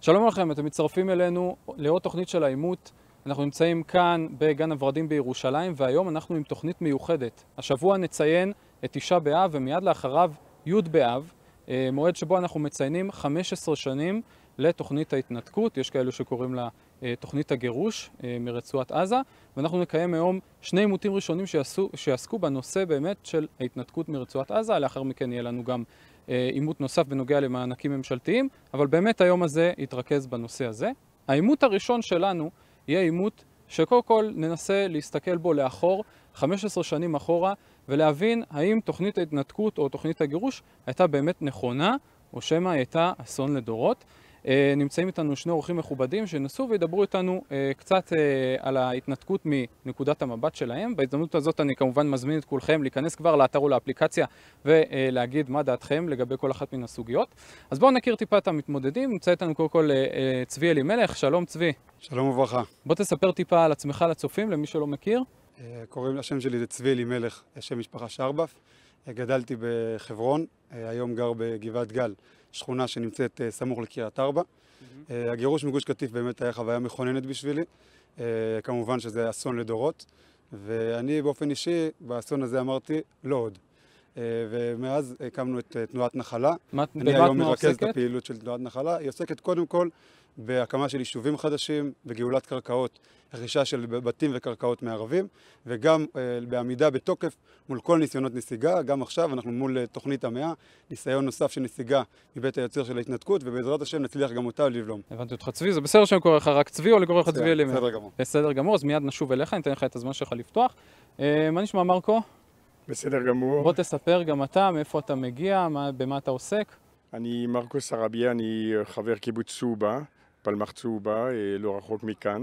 שלום לכם, אתם מצטרפים אלינו לעוד תוכנית של האימות. אנחנו נמצאים כאן בגן הוורדים בירושלים, והיום אנחנו עם תוכנית מיוחדת. השבוע נציין את תשעה באב ומיד לאחריו י' באב, מועד שבו אנחנו מציינים 15 שנים לתוכנית ההתנתקות. יש כאלו שקוראים לה תוכנית הגירוש מרצועת עזה, ואנחנו נקיים היום שני עימותים ראשונים שיעסקו בנושא באמת של ההתנתקות מרצועת עזה. לאחר מכן יהיה לנו גם עימות נוסף בנוגע למענקים ממשלתיים, אבל באמת היום הזה יתרכז בנושא הזה. העימות הראשון שלנו יהיה עימות שקודם כל ננסה להסתכל בו לאחור, 15 שנים אחורה, ולהבין האם תוכנית ההתנתקות או תוכנית הגירוש הייתה באמת נכונה, או שמא הייתה אסון לדורות. נמצאים איתנו שני אורחים מכובדים שנסו וידברו איתנו קצת על ההתנתקות מנקודת המבט שלהם. בהזדמנות הזאת אני כמובן מזמין את כולכם להיכנס כבר לאתר או לאפליקציה ולהגיד מה דעתכם לגבי כל אחת מן הסוגיות. אז בואו נכיר טיפה את המתמודדים. נמצא איתנו קודם כל צבי אלימלך. שלום צבי. שלום וברכה. בוא תספר טיפה על עצמך לצופים, למי שלא מכיר. קוראים לשם שלי זה צבי אלימלך, שם משפחה שרבף. גדלתי בחברון, היום גר בגבעת גל, שכונה שנמצאת סמוך לקריית ארבע. הגירוש מגוש קטיף באמת היה חוויה מכוננת בשבילי. כמובן שזה אסון לדורות, ואני באופן אישי באסון הזה אמרתי לא עוד. ומאז הקמנו את תנועת נחלה. אני היום מרכז את הפעילות של תנועת נחלה. היא עוסקת קודם כל בהקמה של יישובים חדשים, בגאולת קרקעות, רכישה של בתים וקרקעות מערבים, וגם בעמידה בתוקף מול כל ניסיונות נסיגה. גם עכשיו אנחנו מול תוכנית המאה, ניסיון נוסף של נסיגה מבית היוצר של ההתנתקות, ובעזרת השם נצליח גם אותה לבלום. הבנתי אותך צבי, זה בסדר שאני קורא לך רק צבי או לקרוא לך צבי אלימלך? בסדר גמור. בסדר גמור, אז מיד נשוב אליך, ניתן לך את הזמן שלך לפתוח. מה נשמע מרקו? בסדר גמור. בוא תספר גם אתה, מאיפה אתה מגיע, במה אתה עוסק. אני מרקו סרביה, אני חבר קיבוץ צהובה, פלמח צהובה, לא רחוק מכאן.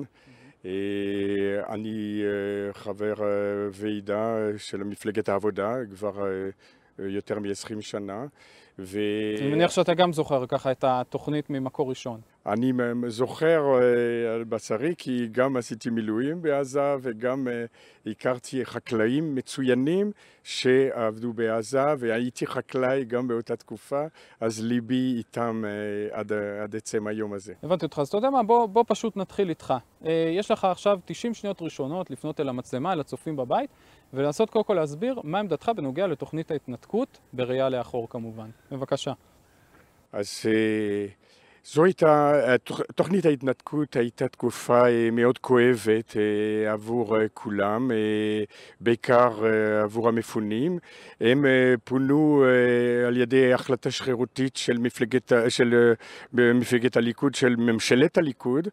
אני חבר ועידה של מפלגת העבודה כבר יותר מ-20 שנה. אני מניח שאתה גם זוכר ככה את התוכנית ממקור ראשון. אני זוכר על בשרי כי גם עשיתי מילואים בעזה וגם הכרתי חקלאים מצוינים שעבדו בעזה, והייתי חקלאי גם באותה תקופה, אז ליבי איתם עד עצם היום הזה. הבנתי אותך, אז אתה יודע מה, בוא פשוט נתחיל איתך. יש לך עכשיו 90 שניות ראשונות לפנות אל המצלמה, אל הצופים בבית, ולנסות קודם כל להסביר מה עמדתך בנוגע לתוכנית ההתנתקות, בראייה לאחור כמובן. בבקשה. אז זו הייתה, תוכנית ההתנתקות הייתה תקופה מאוד כואבת עבור כולם, בעיקר עבור המפונים. הם פונו על ידי החלטה שרירותית של מפלגת הליכוד, של ממשלת הליכוד,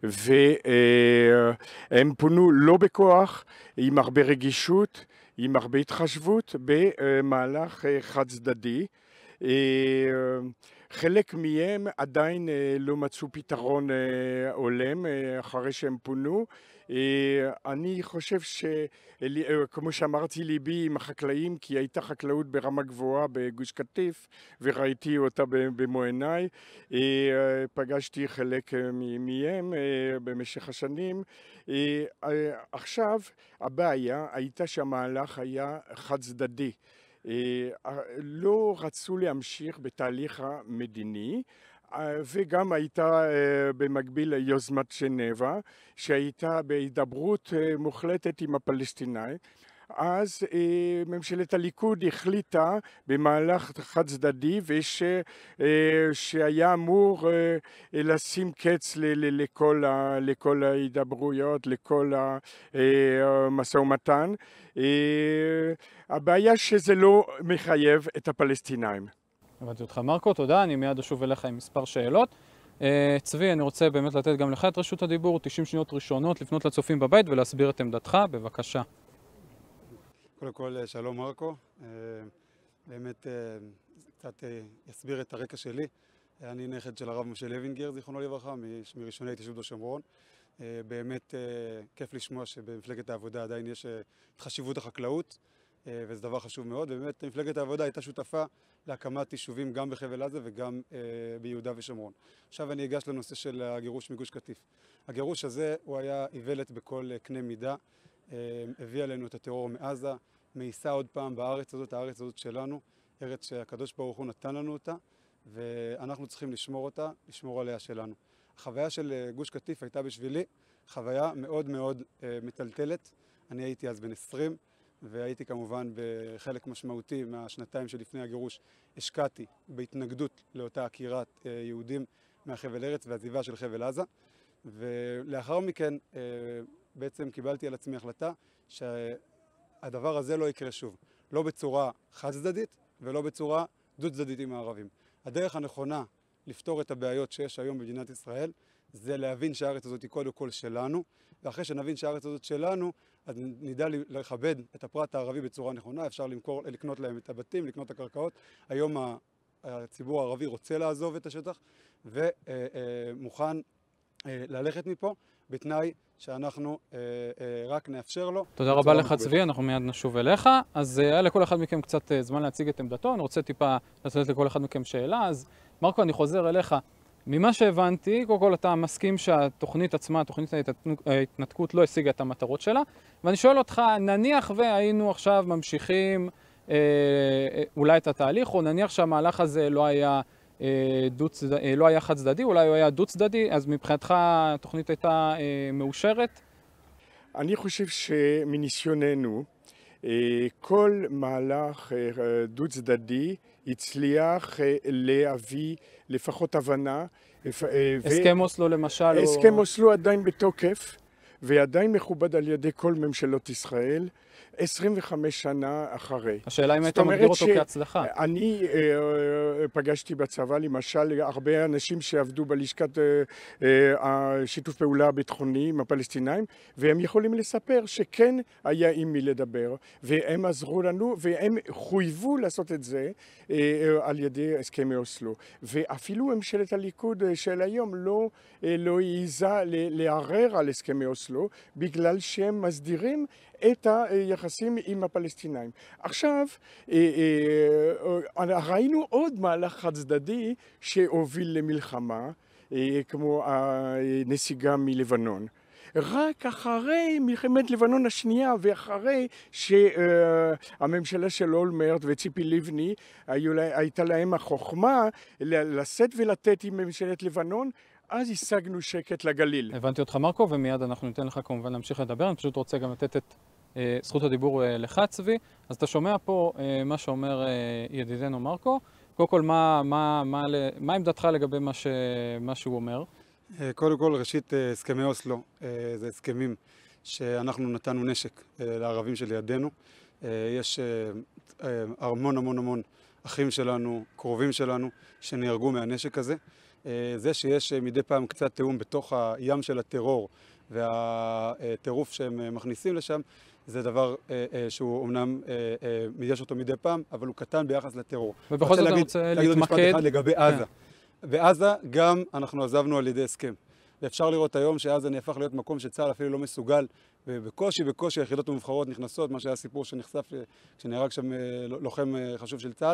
והם פונו לא בכוח, עם הרבה רגישות, עם הרבה התחשבות, במהלך חד צדדי. חלק מהם עדיין לא מצאו פתרון הולם אחרי שהם פונו. אני חושב כמו שאמרתי, ליבי עם החקלאים, כי הייתה חקלאות ברמה גבוהה בגוש קטיף וראיתי אותה במו עיניי. פגשתי חלק מהם במשך השנים. עכשיו הבעיה הייתה שהמהלך היה חד צדדי. לא רצו להמשיך בתהליך המדיני, וגם הייתה במקביל יוזמת ז'נבה שהייתה בהידברות מוחלטת עם הפלסטינאים. אז ממשלת הליכוד החליטה במהלך חד צדדי שהיה אמור לשים קץ לכל ההידברויות, לכל המשא ומתן. הבעיה שזה לא מחייב את הפלסטינאים. הבנתי אותך מרקו, תודה, אני מיד אשוב אליך עם מספר שאלות. צבי, אני רוצה באמת לתת גם לך את רשות הדיבור, 90 שניות ראשונות לפנות לצופים בבית ולהסביר את עמדתך, בבקשה. קודם כל, שלום מרקו. באמת קצת יסביר את הרקע שלי. אני נכד של הרב משה לוינגר, זיכרונו לברכה, מראשוני התיישבות בשומרון. באמת כיף לשמוע שבמפלגת העבודה עדיין יש חשיבות החקלאות, וזה דבר חשוב מאוד. ובאמת מפלגת העבודה הייתה שותפה להקמת יישובים גם בחבל עזה וגם ביהודה ושומרון. עכשיו אני אגש לנושא של הגירוש מגוש קטיף. הגירוש הזה הוא היה איוולת בכל קנה מידה. הביא עלינו את הטרור מעזה, מאיסה עוד פעם בארץ הזאת, הארץ הזאת שלנו, ארץ שהקדוש ברוך הוא נתן לנו אותה, ואנחנו צריכים לשמור אותה, לשמור עליה שלנו. החוויה של גוש קטיף הייתה בשבילי חוויה מאוד מאוד מטלטלת. אני הייתי אז בן 20, והייתי כמובן בחלק משמעותי מהשנתיים שלפני הגירוש השקעתי בהתנגדות לאותה עקירת יהודים מהחבל ארץ ועזיבה של חבל עזה. ולאחר מכן בעצם קיבלתי על עצמי החלטה שהדבר הזה לא יקרה שוב. לא בצורה חד צדדית ולא בצורה דו צדדית עם הערבים. הדרך הנכונה לפתור את הבעיות שיש היום במדינת ישראל זה להבין שהארץ הזאת היא קודם כל שלנו, ואחרי שנבין שהארץ הזאת שלנו, אז נדע לכבד את הפרט הערבי בצורה נכונה. אפשר לקנות להם את הבתים, לקנות את הקרקעות. היום הציבור הערבי רוצה לעזוב את השטח ומוכן ללכת מפה בתנאי שאנחנו רק נאפשר לו. תודה רבה לך צבי, אנחנו מיד נשוב אליך. אז היה לכל אחד מכם קצת זמן להציג את עמדתו, אני רוצה טיפה לתת לכל אחד מכם שאלה. אז מרקו, אני חוזר אליך. ממה שהבנתי, קודם כל אתה מסכים שהתוכנית עצמה, תוכנית ההתנתקות לא השיגה את המטרות שלה, ואני שואל אותך, נניח והיינו עכשיו ממשיכים אולי את התהליך, או נניח שהמהלך הזה לא היה חד צדדי, אולי הוא היה דו צדדי, אז מבחינתך התוכנית הייתה מאושרת? אני חושב שמניסיוננו, כל מהלך דו צדדי הצליח להביא לפחות הבנה. הסכם אוסלו למשל? הסכם אוסלו עדיין בתוקף ועדיין מכובד על ידי כל ממשלות ישראל 25 שנה אחרי. השאלה אם אתה מגדיר אותו כהצלחה. אני פגשתי בצבא למשל הרבה אנשים שעבדו בלשכת שיתוף פעולה הביטחוני עם הפלסטינאים, והם יכולים לספר שכן היה עם מי לדבר, והם עזרו לנו והם חויבו לעשות את זה על ידי הסכמי אוסלו. ואפילו ממשלת הליכוד של היום לא העיזה לערער על הסכמי אוסלו בגלל שהם מסדירים את היחסים עם הפלסטינאים. עכשיו, ראינו עוד מהלך חד צדדי שהוביל למלחמה, כמו הנסיגה מלבנון. רק אחרי מלחמת לבנון השנייה ואחרי שהממשלה של אולמרט וציפי לבני הייתה להם החוכמה לשאת ולתת עם ממשלת לבנון, אז השגנו שקט לגליל. הבנתי אותך מרקו, ומיד אנחנו ניתן לך כמובן להמשיך לדבר. אני פשוט רוצה גם לתת את זכות הדיבור לך צבי. אז אתה שומע פה מה שאומר ידידנו מרקו. קודם כל, מה עמדתך לגבי מה שהוא אומר? קודם כל, ראשית, הסכמי אוסלו זה הסכמים שאנחנו נתנו נשק לערבים שלידינו. יש המון אחים שלנו, קרובים שלנו, שנהרגו מהנשק הזה. זה שיש מדי פעם קצת תאום בתוך הים של הטרור והטירוף שהם מכניסים לשם, זה דבר שהוא אמנם יש אותו מדי פעם, אבל הוא קטן ביחס לטרור. ובכל זאת אני רוצה להתמקד. משפט אחד לגבי עזה. בעזה גם אנחנו עזבנו על ידי הסכם. ואפשר לראות היום שעזה נהפך להיות מקום שצה"ל אפילו לא מסוגל, ובקושי היחידות המובחרות נכנסות, מה שהיה סיפור שנחשף כשנהרג שם לוחם חשוב של צה"ל,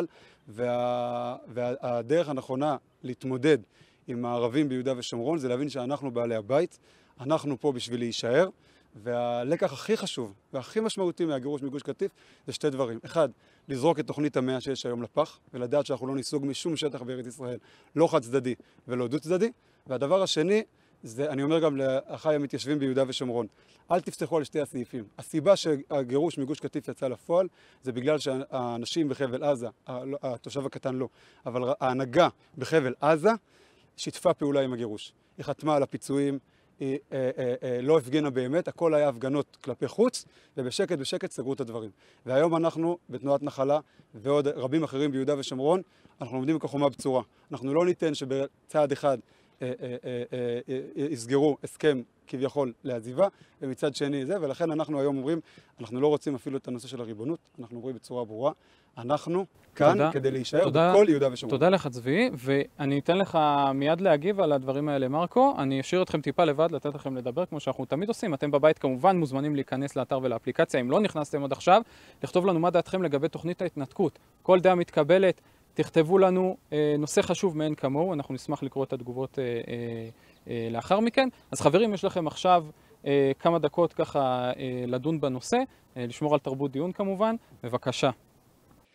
והדרך הנכונה להתמודד עם הערבים ביהודה ושומרון זה להבין שאנחנו בעלי הבית, אנחנו פה בשביל להישאר, והלקח הכי חשוב והכי משמעותי מהגירוש מגוש קטיף זה שתי דברים. אחד, לזרוק את תוכנית המאה שיש היום לפח, ולדעת שאנחנו לא ניסוג משום שטח בארץ ישראל, לא חד צדדי ולא דו צדדי. והדבר השני, זה, אני אומר גם לאחיי המתיישבים ביהודה ושומרון, אל תפתחו על שתי הסעיפים. הסיבה שהגירוש מגוש קטיף יצא לפועל, זה בגלל שהאנשים בחבל עזה, התושב הקטן לא, אבל ההנהגה בחבל עזה שיתפה פעולה עם הגירוש. היא חתמה על הפיצויים, היא לא הפגינה באמת, הכל היה הפגנות כלפי חוץ, ובשקט סגרו את הדברים. והיום אנחנו בתנועת נחלה ועוד רבים אחרים ביהודה ושומרון, אנחנו עומדים כחומה בצורה. אנחנו לא ניתן שבצעד אחד יסגרו הסכם כביכול לעזיבה, ומצד שני זה, ולכן אנחנו היום אומרים, אנחנו לא רוצים אפילו את הנושא של הריבונות, אנחנו אומרים בצורה ברורה, אנחנו כאן כדי להישאר בכל יהודה ושומרון. תודה לך צבי, ואני אתן לך מיד להגיב על הדברים האלה מרקו, אני אשאיר אתכם טיפה לבד, לתת לכם לדבר כמו שאנחנו תמיד עושים, אתם בבית כמובן מוזמנים להיכנס לאתר ולאפליקציה, אם לא נכנסתם עד עכשיו, לכתוב לנו מה דעתכם לגבי תוכנית ההתנתקות, כל דעה מתקבלת, תכתבו לנו נושא חשוב מאין כמוהו, אנחנו נשמח לקרוא את התגובות לאחר מכן. אז חברים, יש לכם עכשיו כמה דקות ככה לדון בנושא, לשמור על תרבות דיון כמובן, בבקשה.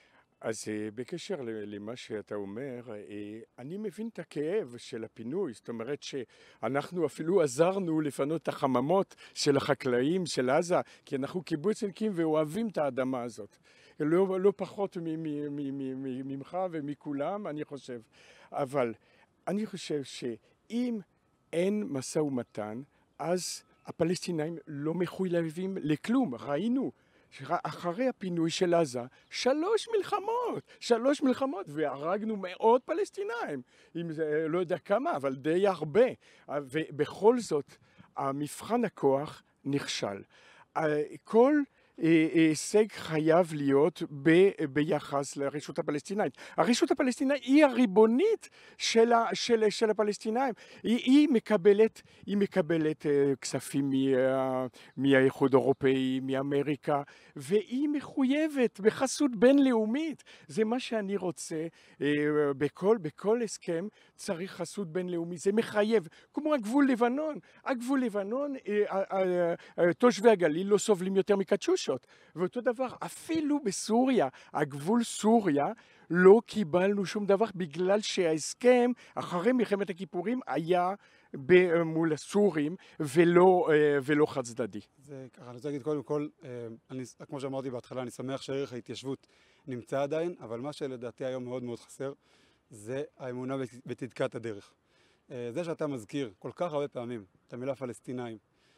אז בקשר למה שאתה אומר, אני מבין את הכאב של הפינוי, זאת אומרת שאנחנו אפילו עזרנו לפנות את החממות של החקלאים של עזה, כי אנחנו קיבוצניקים ואוהבים את האדמה הזאת. לא פחות ממך ומכולם, אני חושב. אבל אני חושב שאם אין משא ומתן, אז הפלסטינאים לא מחויבים לכלום. ראינו אחרי הפינוי של עזה, 3 מלחמות, והרגנו מאות פלסטינאים, אם זה לא יודע כמה, אבל די הרבה, ובכל זאת, המבחן הכוח נכשל. כל הישג חייב להיות ביחס לרשות הפלסטינאית. הרשות הפלסטינאית היא הריבונית של הפלסטינאים. היא מקבלת כספים מהאיחוד האירופאי, מאמריקה, והיא מחויבת בחסות בינלאומית. זה מה שאני רוצה. בכל הסכם צריך חסות בינלאומית. זה מחייב. כמו הגבול לבנון. הגבול לבנון, תושבי הגליל לא סובלים יותר מקצ'ושות. ואותו דבר, אפילו בסוריה, הגבול סוריה, לא קיבלנו שום דבר בגלל שההסכם אחרי מלחמת הכיפורים היה מול הסורים ולא חד צדדי. זה ככה, אני רוצה להגיד קודם כל, כמו שאמרתי בהתחלה, אני שמח שערך ההתיישבות נמצא עדיין, אבל מה שלדעתי היום מאוד מאוד חסר, זה האמונה בצדקת הדרך. זה שאתה מזכיר כל כך הרבה פעמים את המילה פלסטינאים,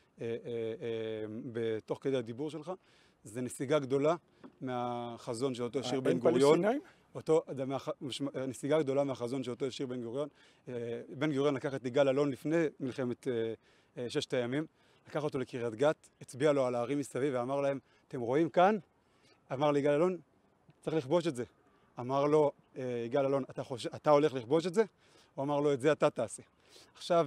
בתוך כדי הדיבור שלך, זה נסיגה גדולה מהחזון שאותו השאיר בן גוריון. נסיגה גדולה מהחזון שאותו השאיר בן גוריון. בן גוריון לקח את יגאל אלון לפני מלחמת 6 הימים, לקח אותו לקריית גת, הצביע לו על הערים מסביב ואמר להם, אתם רואים כאן? אמר ליגאל אלון, צריך לכבוש את זה. אמר לו יגאל אלון, אתה הולך לכבוש את זה? הוא אמר לו, את זה אתה תעשה. עכשיו,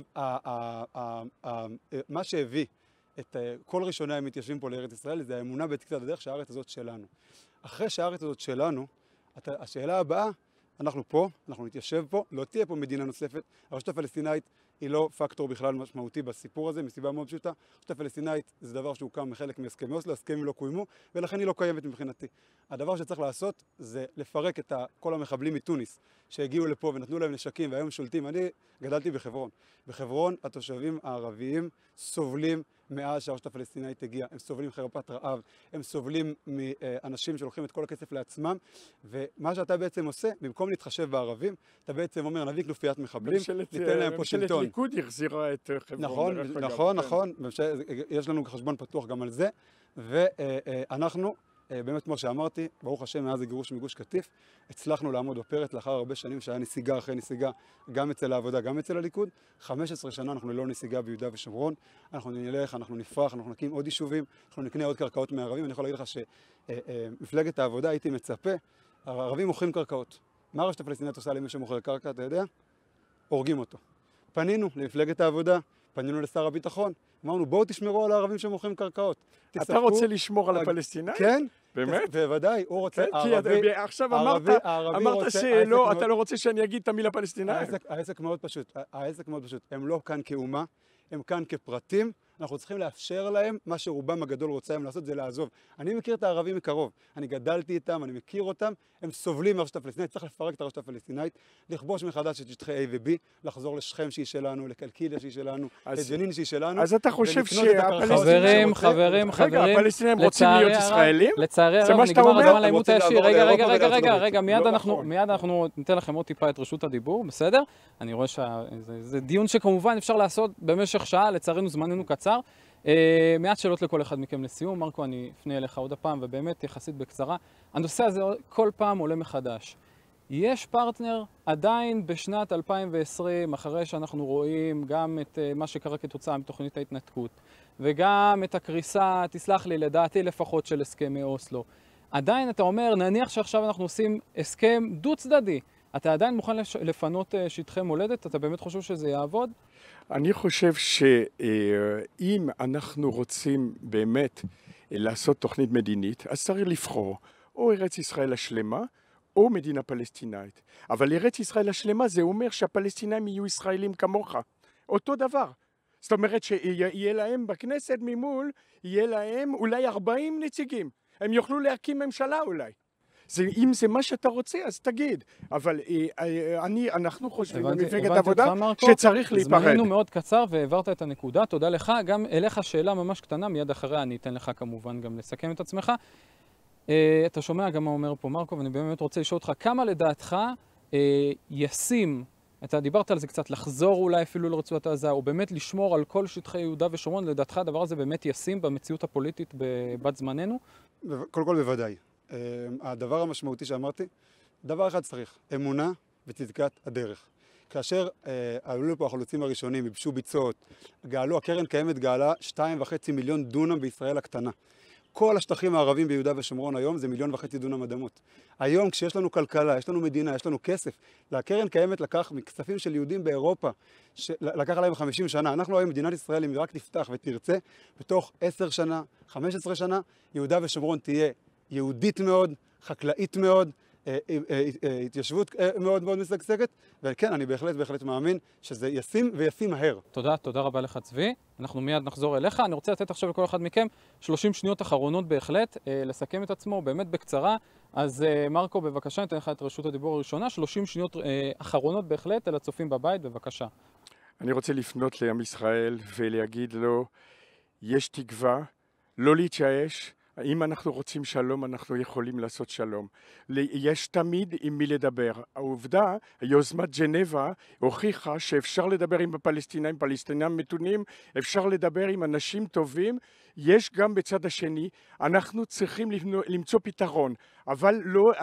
מה שהביא את כל ראשוני המתיישבים פה לארץ ישראל, זה האמונה בצדקת הדרך שהארץ הזאת שלנו. אחרי שהארץ הזאת שלנו, השאלה הבאה, אנחנו פה, אנחנו נתיישב פה, לא תהיה פה מדינה נוספת. הרשות הפלסטינאית היא לא פקטור בכלל משמעותי בסיפור הזה, מסיבה מאוד פשוטה. הרשות הפלסטינאית זה דבר שהוקם מחלק מהסכמי אוסלו, הסכמים לא קוימו, ולכן היא לא קיימת מבחינתי. הדבר שצריך לעשות זה לפרק את כל המחבלים מתוניס שהגיעו לפה ונתנו להם נשקים והיום שולטים. אני גדלתי בחברון. בחברון התושבים הערביים סובלים מאז שהרשות הפלסטינאית הגיעה. הם סובלים חרפת רעב, הם סובלים מאנשים שלוקחים את כל הכסף לעצמם, ומה שאתה בעצם עושה, במקום להתחשב בערבים, אתה בעצם אומר, נביא כנופיית מחבלים, ניתן להם פה שלטון. ממשלת ליכוד החזירה את חברון. נכון, יש לנו חשבון פתוח גם על זה, ואנחנו, באמת כמו שאמרתי, ברוך השם מאז הגירוש מגוש קטיף, הצלחנו לעמוד בפרץ לאחר הרבה שנים שהיה נסיגה אחרי נסיגה, גם אצל העבודה, גם אצל הליכוד. 15 שנה אנחנו ללא נסיגה ביהודה ושומרון, אנחנו נלך, אנחנו נפרח, אנחנו נקים עוד יישובים, אנחנו נקנה עוד קרקעות מהערבים. אני יכול להגיד לך שמפלגת העבודה, הייתי מצפה, הערבים מוכרים קרקעות. מה הרשות הפלסטינאית עושה למי שמוכר קרקע, אתה יודע? הורגים אותו. פנינו למפלגת העבודה, פנינו לשר הביטחון, אמרנו בואו תשמרו על הערבים שמוכרים קרקעות. אתה רוצה לשמור על הפלסטינאים? כן. באמת? בוודאי, הוא רוצה... כי עכשיו אמרת שלא, אתה לא רוצה שאני אגיד את המילה פלסטינאים. העסק מאוד פשוט. הם לא כאן כאומה, הם כאן כפרטים. אנחנו צריכים לאפשר להם, מה שרובם הגדול רוצה הם לעשות זה לעזוב. אני מכיר את הערבים מקרוב, אני גדלתי איתם, אני מכיר אותם, הם סובלים מהרשות הפלסטינאית, צריך לפרק את הרשות הפלסטינאית, לכבוש מחדש את שטחי A ו-B, לחזור לשכם שהיא שלנו, לקלקיליה שהיא שלנו, לג'נין שהיא שלנו. אז אתה חושב חברים, הפלסטינאים רוצים להיות ישראלים? לצערי הרב נגמר הזמן לעימות הישיר. רגע, מיד אנחנו ניתן לכם עוד טיפה את רשות הדיבור, בסדר? אני רואה שזה דיון שכמובן אפשר לעשות במשך שעה, לצערנו זמננו קצר. מעט שאלות לכל אחד מכם לסיום. מרקו, אני אפנה אליך עוד הפעם, ובאמת יחסית בקצרה. הנושא הזה כל פעם עולה מחדש. יש פרטנר עדיין בשנת 2020, אחרי שאנחנו רואים גם את מה שקרה כתוצאה מתוכנית ההתנתקות, וגם את הקריסה, תסלח לי, לדעתי לפחות של הסכמי אוסלו. עדיין אתה אומר, נניח שעכשיו אנחנו עושים הסכם דו צדדי. אתה עדיין מוכן לפנות שטחי מולדת? אתה באמת חושב שזה יעבוד? אני חושב שאם אנחנו רוצים באמת לעשות תוכנית מדינית, אז צריך לבחור או ארץ ישראל השלמה או מדינה פלסטינאית. אבל ארץ ישראל השלמה זה אומר שהפלסטינאים יהיו ישראלים כמוך. אותו דבר. זאת אומרת שיהיה להם בכנסת ממול, יהיה להם אולי 40 נציגים. הם יוכלו להקים ממשלה אולי. אם זה מה שאתה רוצה, אז תגיד. אבל אנחנו חושבים במפלגת העבודה מרקו, שצריך להיפרד. זמננו מאוד קצר והעברת את הנקודה, תודה לך. גם אליך שאלה ממש קטנה, מיד אחריה אני אתן לך כמובן גם לסכם את עצמך. אתה שומע גם מה אומר פה מרקו, ואני באמת רוצה לשאול אותך, כמה לדעתך ישים, אתה דיברת על זה קצת, לחזור אולי אפילו לרצועת עזה, או באמת לשמור על כל שטחי יהודה ושומרון, לדעתך הדבר הזה באמת ישים במציאות הפוליטית בבת זמננו? קודם כל בוודאי. הדבר המשמעותי שאמרתי, דבר אחד צריך, אמונה וצדקת הדרך. כאשר עלו פה החלוצים הראשונים, ייבשו ביצות, הקרן קיימת גאלה 2.5 מיליון דונם בישראל הקטנה. כל השטחים הערבים ביהודה ושומרון היום זה 1.5 מיליון דונם אדמות. היום כשיש לנו כלכלה, יש לנו מדינה, יש לנו כסף, לקרן קיימת לקח מכספים של יהודים באירופה, לקח להם 50 שנה. אנחנו היום מדינת ישראל, אם רק תפתח ותרצה, בתוך 10 שנה, 15 שנה, יהודה ושומרון תהיה יהודית מאוד, חקלאית מאוד, התיישבות מאוד מאוד משגשגת, וכן, אני בהחלט מאמין שזה ישים וישים מהר. תודה רבה לך צבי. אנחנו מיד נחזור אליך. אני רוצה לתת עכשיו לכל אחד מכם 30 שניות אחרונות בהחלט, לסכם את עצמו באמת בקצרה. אז מרקו, בבקשה, ניתן לך את רשות הדיבור הראשונה. 30 שניות אחרונות בהחלט אל הצופים בבית, בבקשה. אני רוצה לפנות לעם ישראל ולהגיד לו, יש תקווה, לא להתייאש. אם אנחנו רוצים שלום, אנחנו יכולים לעשות שלום. יש תמיד עם מי לדבר. העובדה, יוזמת ג'נבה הוכיחה שאפשר לדבר עם הפלסטינאים, פלסטינאים מתונים, אפשר לדבר עם אנשים טובים. יש גם בצד השני, אנחנו צריכים למצוא פתרון, אבל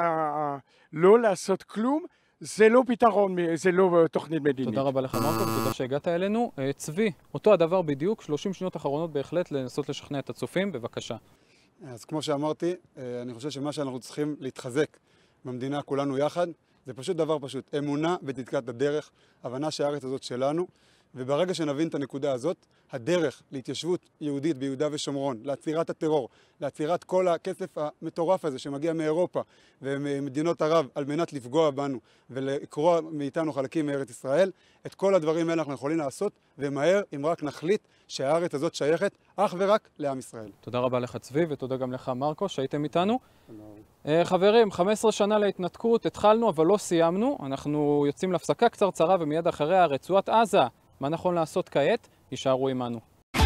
לא לעשות כלום. זה לא פתרון, זה לא תוכנית מדינית. תודה רבה לך מרקו, ותודה שהגעת אלינו. צבי, אותו הדבר בדיוק, 30 שניות אחרונות בהחלט לנסות לשכנע את הצופים, בבקשה. אז כמו שאמרתי, אני חושב שמה שאנחנו צריכים להתחזק במדינה כולנו יחד, זה פשוט דבר פשוט, אמונה בצדקת הדרך, הבנה שהארץ הזאת שלנו, וברגע שנבין את הנקודה הזאת, הדרך להתיישבות יהודית ביהודה ושומרון, לעצירת הטרור, לעצירת כל הכסף המטורף הזה שמגיע מאירופה וממדינות ערב על מנת לפגוע בנו ולקרוע מאיתנו חלקים מארץ ישראל, את כל הדברים האלה אנחנו יכולים לעשות, ומהר אם רק נחליט שהארץ הזאת שייכת אך ורק לעם ישראל. תודה רבה לך צבי, ותודה גם לך מרקו שהייתם איתנו. חברים, 15 שנה להתנתקות, התחלנו אבל לא סיימנו. אנחנו יוצאים להפסקה קצרצרה ומיד אחריה רצועת עזה. מה נכון לעשות כעת? יישארו עמנו.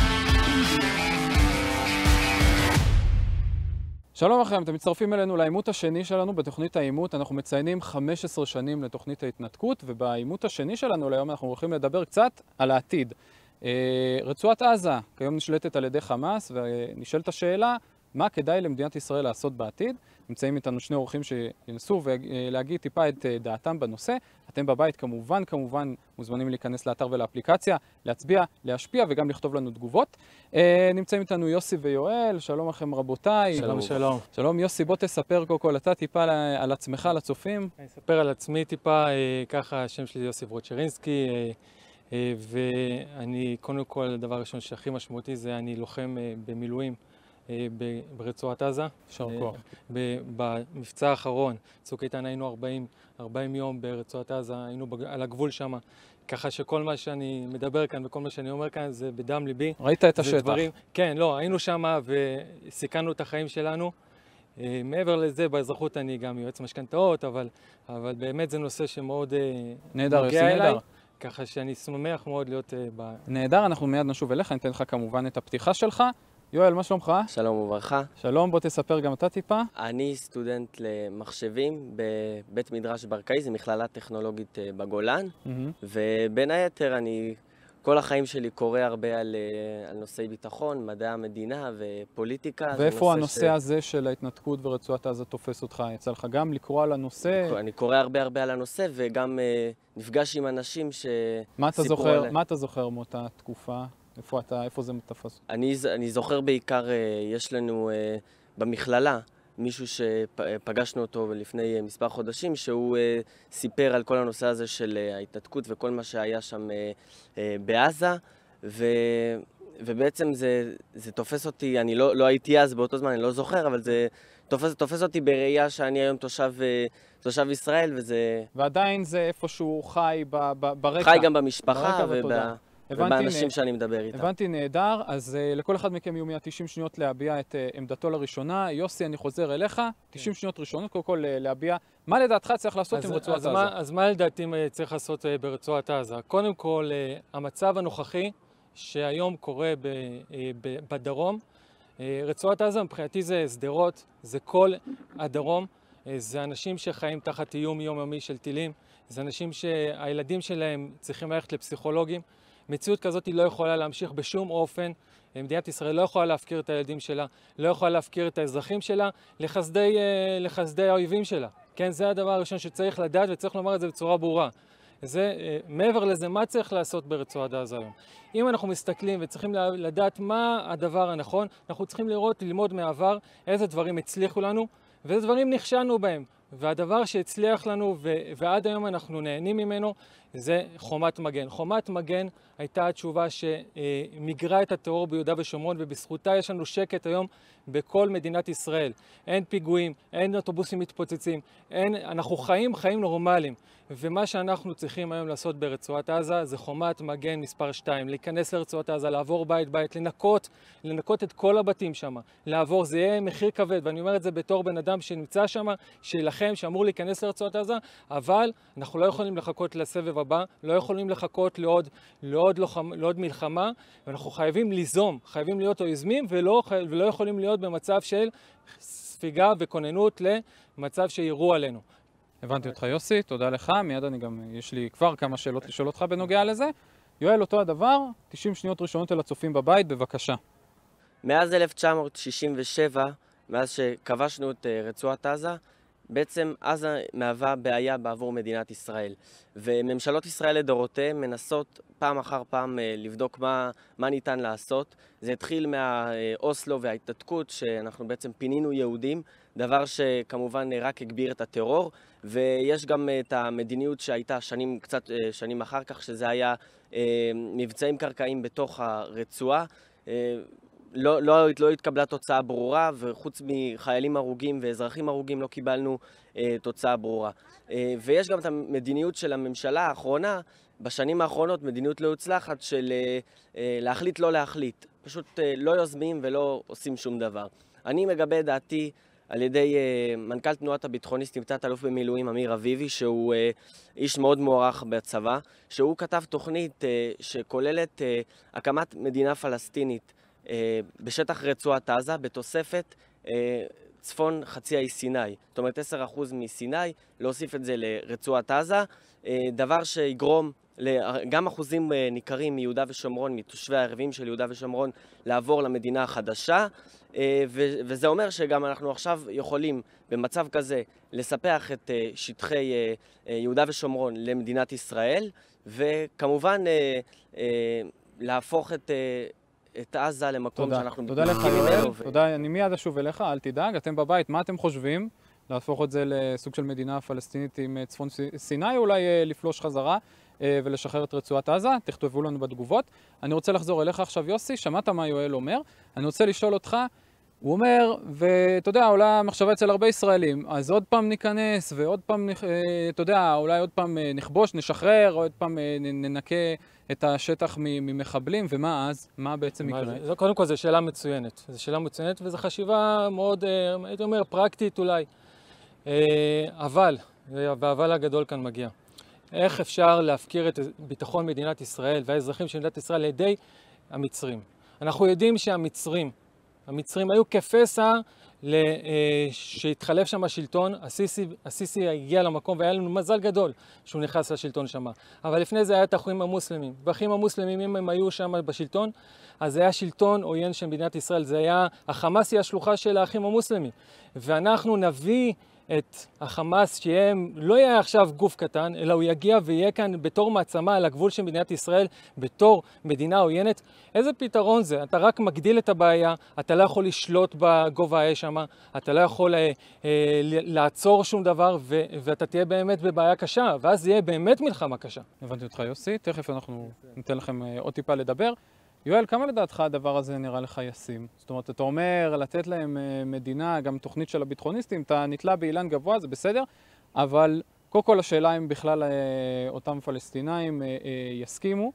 שלום לכם, אתם מצטרפים אלינו לעימות השני שלנו בתוכנית העימות. אנחנו מציינים 15 שנים לתוכנית ההתנתקות, ובעימות השני שלנו להיום אנחנו הולכים לדבר קצת על העתיד. רצועת עזה כיום נשלטת על ידי חמאס, ונשאלת השאלה, מה כדאי למדינת ישראל לעשות בעתיד? נמצאים איתנו שני אורחים שינסו ולהגיד טיפה את דעתם בנושא. אתם בבית כמובן מוזמנים להיכנס לאתר ולאפליקציה, להצביע, להשפיע וגם לכתוב לנו תגובות. נמצאים איתנו יוסי ויואל, שלום לכם רבותיי. שלום, שלום. שלום יוסי, בוא תספר קודם כל אתה טיפה על עצמך, על הצופים. אני אספר על עצמי טיפה, ככה השם שלי יוסי ברוצ'רינסקי, ואני קודם כל הדבר הראשון שהכי משמעותי זה אני לוחם במילואים. ברצועת עזה. יישר כוח. במבצע האחרון, צוק איתן, היינו 40 יום ברצועת עזה, היינו על הגבול שם, ככה שכל מה שאני מדבר כאן וכל מה שאני אומר כאן זה בדם ליבי. ראית את השטח. דברים, כן, לא, היינו שם וסיכנו את החיים שלנו. מעבר לזה, באזרחות אני גם יועץ משכנתאות, אבל באמת זה נושא שמאוד נהדר אליי. ככה שאני שמח מאוד להיות נהדר, אנחנו מיד נשוב אליך, ניתן לך כמובן את הפתיחה שלך. יואל, מה שלומך? שלום וברכה. שלום, בוא תספר גם אתה טיפה. אני סטודנט למחשבים בבית מדרש ברקאי, זו מכללה טכנולוגית בגולן, ובין היתר אני כל החיים שלי קורא הרבה על נושאי ביטחון, מדעי המדינה ופוליטיקה. ואיפה הנושא הזה של ההתנתקות ורצועת עזה תופס אותך? יצא לך גם לקרוא על הנושא? אני קורא הרבה על הנושא וגם נפגש עם אנשים שסיפרו עליהם. מה אתה זוכר מאותה תקופה? איפה זה מתפס? אני זוכר בעיקר, יש לנו במכללה מישהו שפגשנו אותו לפני מספר חודשים, שהוא סיפר על כל הנושא הזה של ההתנתקות וכל מה שהיה שם בעזה, ובעצם זה תופס אותי, אני לא הייתי אז באותו זמן, אני לא זוכר, אבל זה תופס אותי בראייה שאני היום תושב ישראל, וזה... ועדיין זה איפשהו חי ברקע. חי גם במשפחה ובאנשים שאני מדבר איתם. הבנתי, נהדר. אז לכל אחד מכם יהיו 190 שניות להביע את עמדתו לראשונה. יוסי, אני חוזר אליך. 90 שניות ראשונות, קודם כל להביע. מה לדעתך צריך לעשות עם רצועת עזה? אז מה לדעתי צריך לעשות ברצועת עזה? קודם כל, המצב הנוכחי שהיום קורה בדרום, רצועת עזה מבחינתי זה שדרות, זה כל הדרום, זה אנשים שחיים תחת איום יומיומי של טילים, זה אנשים שהילדים שלהם צריכים ללכת לפסיכולוגים. מציאות כזאת היא לא יכולה להמשיך בשום אופן. מדינת ישראל לא יכולה להפקיר את הילדים שלה, לא יכולה להפקיר את האזרחים שלה לחסדי האויבים שלה. כן, זה הדבר הראשון שצריך לדעת וצריך לומר את זה בצורה ברורה. מעבר לזה, מה צריך לעשות ברצועת עזה היום? אם אנחנו מסתכלים וצריכים לדעת מה הדבר הנכון, אנחנו צריכים ללמוד מהעבר איזה דברים הצליחו לנו ואיזה דברים נכשלנו בהם. והדבר שהצליח לנו ועד היום אנחנו נהנים ממנו זה חומת מגן. חומת מגן הייתה התשובה שמיגרה את הטרור ביהודה ושומרון, ובזכותה יש לנו שקט היום בכל מדינת ישראל. אין פיגועים, אין אוטובוסים מתפוצצים, אנחנו חיים נורמליים. ומה שאנחנו צריכים היום לעשות ברצועת עזה זה חומת מגן מספר 2, להיכנס לרצועת עזה, לעבור בית, לנקות את כל הבתים שם, לעבור, זה יהיה מחיר כבד, ואני אומר את זה בתור בן אדם שנמצא שם, שילחם, שאמור להיכנס לרצועת עזה, אבל אנחנו לא יכולים לחכות לסבב הבא, לא יכולים לחכות לעוד מלחמה, ואנחנו חייבים ליזום, חייבים להיות יוזמים, ולא יכולים להיות במצב של ספיגה וכוננות למצב שיראו עלינו. הבנתי אותך יוסי, תודה לך. מיד יש לי כבר כמה שאלות לשאול אותך בנוגע לזה. יואל, אותו הדבר, 90 שניות ראשונות אל הצופים בבית, בבקשה. מאז 1967, מאז שכבשנו את רצועת עזה, בעצם עזה מהווה בעיה בעבור מדינת ישראל. וממשלות ישראל לדורותיהם מנסות פעם אחר פעם לבדוק מה ניתן לעשות. זה התחיל מהאוסלו וההתנתקות, שאנחנו בעצם פינינו יהודים, דבר שכמובן רק הגביר את הטרור, ויש גם את המדיניות שהייתה שנים אחר כך, שזה היה מבצעים קרקעיים בתוך הרצועה. לא התקבלה תוצאה ברורה, וחוץ מחיילים הרוגים ואזרחים הרוגים לא קיבלנו תוצאה ברורה. ויש גם את המדיניות של הממשלה האחרונה, בשנים האחרונות, מדיניות לא הצלחת של להחליט לא להחליט. פשוט לא יוזמים ולא עושים שום דבר. אני מגבה דעתי על ידי מנכ"ל תנועת הביטחוניסטים, תת-אלוף במילואים אמיר אביבי, שהוא איש מאוד מוערך בצבא, שהוא כתב תוכנית שכוללת הקמת מדינה פלסטינית בשטח רצועת עזה, בתוספת צפון חצי האי סיני. זאת אומרת 10% מסיני, להוסיף את זה לרצועת עזה, דבר שיגרום גם אחוזים ניכרים מיהודה ושומרון, מתושבי הערבים של יהודה ושומרון, לעבור למדינה החדשה, וזה אומר שגם אנחנו עכשיו יכולים במצב כזה לספח את שטחי יהודה ושומרון למדינת ישראל, וכמובן להפוך את עזה למקום שאנחנו תודה לך יואל, תודה, אני מיד אשוב אליך, אל תדאג. אתם בבית, מה אתם חושבים? להפוך את זה לסוג של מדינה פלסטינית עם צפון סיני, אולי לפלוש חזרה ולשחרר את רצועת עזה? תכתבו לנו בתגובות. אני רוצה לחזור אליך עכשיו יוסי, שמעת מה יואל אומר, אני רוצה לשאול אותך, הוא אומר, ואתה יודע, עולה מחשבה אצל הרבה ישראלים, אז עוד פעם ניכנס ועוד פעם, אתה יודע, אולי עוד פעם נכבוש, נשחרר, עוד פעם ננקה את השטח ממחבלים, ומה אז? מה בעצם יקרה? קודם כל, זו שאלה מצוינת. זו שאלה מצוינת וזו חשיבה מאוד, הייתי אומר, פרקטית אולי. והאבל הגדול כאן מגיע. איך אפשר להפקיר את ביטחון מדינת ישראל והאזרחים של מדינת ישראל לידי המצרים? אנחנו יודעים שהמצרים היו כפסע שהתחלף שם השלטון, הסיסי הגיע למקום והיה לנו מזל גדול שהוא נכנס לשלטון שם. אבל לפני זה היה את האחים המוסלמים. והאחים המוסלמים, אם הם היו שם בשלטון, אז זה היה שלטון עוין של מדינת ישראל. זה היה, החמאס היא השלוחה של האחים המוסלמים. ואנחנו נביא את החמאס שהם לא יהיה עכשיו גוף קטן, אלא הוא יגיע ויהיה כאן בתור מעצמה על הגבול של מדינת ישראל, בתור מדינה עוינת. איזה פתרון זה? אתה רק מגדיל את הבעיה, אתה לא יכול לשלוט בגובה האש שם, אתה לא יכול לעצור שום דבר, ואתה תהיה באמת בבעיה קשה, ואז יהיה באמת מלחמה קשה. הבנתי אותך יוסי, תכף אנחנו ניתן לכם עוד טיפה לדבר. יואל, כמה לדעתך הדבר הזה נראה לך ישים? זאת אומרת, אתה אומר לתת להם מדינה, גם תוכנית של הביטחוניסטים, אתה נתלה באילן גבוה, זה בסדר, אבל קודם כל השאלה אם בכלל אותם פלסטינאים יסכימו,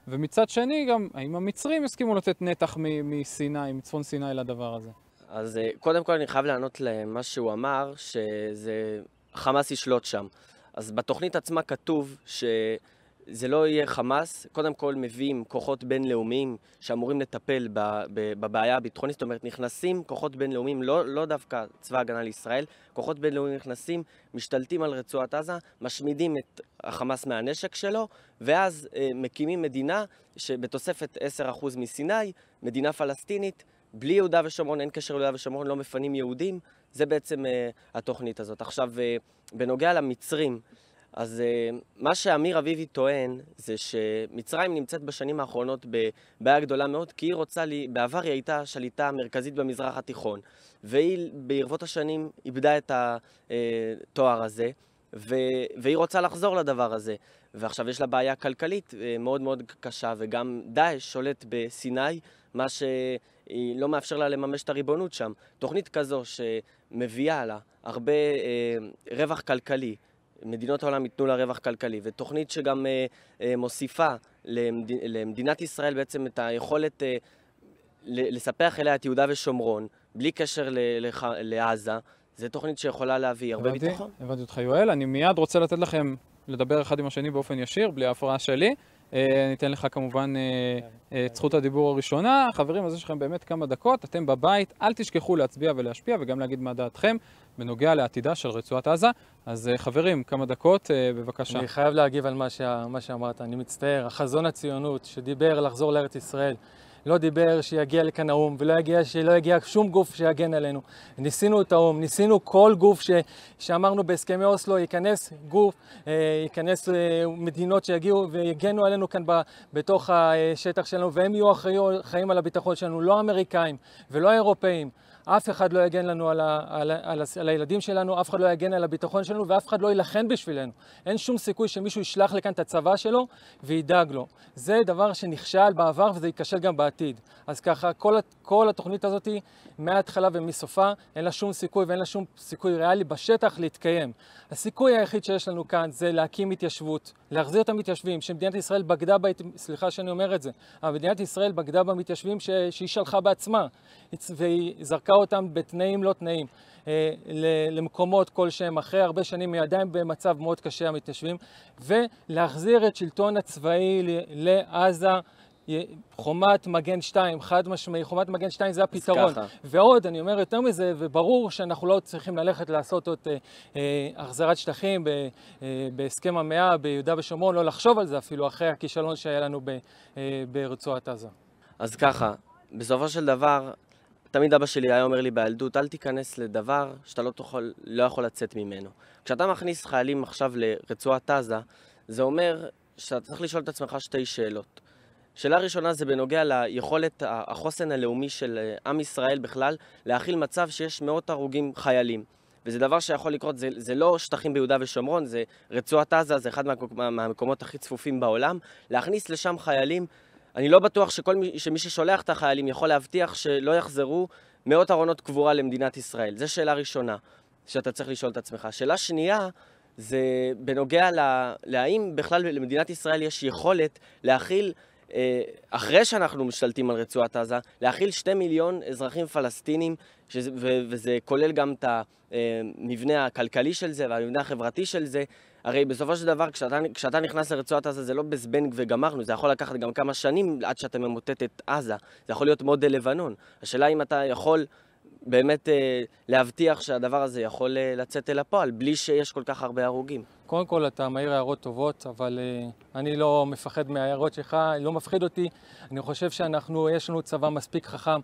ומצד שני גם, האם המצרים הסכימו לתת נתח מסיני, מצפון סיני לדבר הזה? אז קודם כל אני חייב לענות למה שהוא אמר, שזה חמאס ישלוט שם. אז בתוכנית עצמה כתוב שזה לא יהיה חמאס, קודם כל מביאים כוחות בינלאומיים שאמורים לטפל בבעיה הביטחונית, זאת אומרת נכנסים כוחות בינלאומיים, לא דווקא צבא הגנה לישראל, כוחות בינלאומיים נכנסים, משתלטים על רצועת עזה, משמידים את החמאס מהנשק שלו, ואז מקימים מדינה שבתוספת 10% מסיני, מדינה פלסטינית, בלי יהודה ושומרון, אין קשר ליהודה ושומרון, לא מפנים יהודים, זה בעצם התוכנית הזאת. עכשיו, בנוגע למצרים, אז מה שאמיר אביבי טוען זה שמצרים נמצאת בשנים האחרונות בבעיה גדולה מאוד, כי היא רוצה, בעבר היא הייתה שליטה מרכזית במזרח התיכון, והיא בערבות השנים איבדה את התואר הזה, והיא רוצה לחזור לדבר הזה. ועכשיו יש לה בעיה כלכלית מאוד מאוד קשה, וגם דאעש שולט בסיני, מה שלא מאפשר לה לממש את הריבונות שם. תוכנית כזו שמביאה לה הרבה רווח כלכלי, מדינות העולם ייתנו לה רווח כלכלי, ותוכנית שגם מוסיפה למדינת ישראל בעצם את היכולת לספח אליה את יהודה ושומרון, בלי קשר לעזה, זו תוכנית שיכולה להביא הרבה ביטחון. הבנתי אותך יואל, אני מיד רוצה לתת לכם לדבר אחד עם השני באופן ישיר, בלי ההפרעה שלי. ניתן לך כמובן את זכות הדיבור הראשונה. חברים, אז יש לכם באמת כמה דקות, אתם בבית, אל תשכחו להצביע ולהשפיע וגם להגיד מה דעתכם בנוגע לעתידה של רצועת עזה. אז חברים, כמה דקות, בבקשה. אני חייב להגיב על מה שאמרת, אני מצטער. החזון הציונות שדיבר לחזור לארץ ישראל, לא דיבר שיגיע לכאן האום, שלא יגיע שום גוף שיגן עלינו. ניסינו את האום, ניסינו כל גוף שאמרנו בהסכמי אוסלו, ייכנס מדינות שיגיעו ויגנו עלינו כאן בתוך השטח שלנו, והם יהיו אחראים על הביטחון שלנו, לא אמריקאים ולא אירופאים. אף אחד לא יגן לנו על הילדים שלנו, אף אחד לא יגן על הביטחון שלנו, ואף אחד לא ילחן בשבילנו. אין שום סיכוי שמישהו ישלח לכאן את הצבא שלו וידאג לו. זה דבר שנכשל בעבר וזה ייכשל גם בעתיד. אז ככה, כל התוכנית הזאת מההתחלה ומסופה, אין לה שום סיכוי ואין לה שום סיכוי ריאלי בשטח להתקיים. הסיכוי היחיד שיש לנו כאן זה להקים התיישבות, להחזיר את המתיישבים, שמדינת ישראל בגדה, סליחה שאני אומר את זה, אבל מדינת ישראל בגדה במתיישבים שהיא שלחה בעצמה, והיא זרקה אותם בתנאים לא תנאים, למקומות כלשהם, אחרי הרבה שנים היא עדיין במצב מאוד קשה המתיישבים, ולהחזיר את שלטון הצבאי לעזה, חומת מגן 2, חד משמעי, חומת מגן 2 זה הפתרון. ועוד, אני אומר יותר מזה, וברור שאנחנו לא צריכים ללכת לעשות עוד החזרת שטחים בהסכם המאה ביהודה ושומרון, לא לחשוב על זה אפילו אחרי הכישלון שהיה לנו ברצועת עזה. אז ככה, בסופו של דבר, תמיד אבא שלי היה אומר לי בילדות, אל תיכנס לדבר שאתה לא יכול לצאת ממנו. כשאתה מכניס חיילים עכשיו לרצועת עזה, זה אומר שאתה צריך לשאול את עצמך שתי שאלות. שאלה ראשונה זה בנוגע ליכולת החוסן הלאומי של עם ישראל בכלל, להכיל מצב שיש מאות הרוגים חיילים. וזה דבר שיכול לקרות, זה לא שטחים ביהודה ושומרון, זה רצועת עזה, זה אחד מהמקומות הכי צפופים בעולם. להכניס לשם חיילים, אני לא בטוח שמי ששולח את החיילים יכול להבטיח שלא יחזרו מאות ארונות קבורה למדינת ישראל. זו שאלה ראשונה שאתה צריך לשאול את עצמך. שאלה שנייה זה בנוגע להאם בכלל למדינת ישראל יש יכולת להכיל, אחרי שאנחנו משתלטים על רצועת עזה, להכיל 2 מיליון אזרחים פלסטינים, וזה כולל גם את המבנה הכלכלי של זה והמבנה החברתי של זה. הרי בסופו של דבר, כשאתה נכנס לרצועת עזה, זה לא בזבנג וגמרנו, זה יכול לקחת גם כמה שנים עד שאתה ממוטט את עזה. זה יכול להיות מודל לבנון. השאלה אם אתה יכול באמת להבטיח שהדבר הזה יכול לצאת אל הפועל, בלי שיש כל כך הרבה הרוגים. קודם כל, אתה מעיר הערות טובות, אבל אני לא מפחד מההערות שלך, לא מפחיד אותי. אני חושב יש לנו צבא מספיק חכם,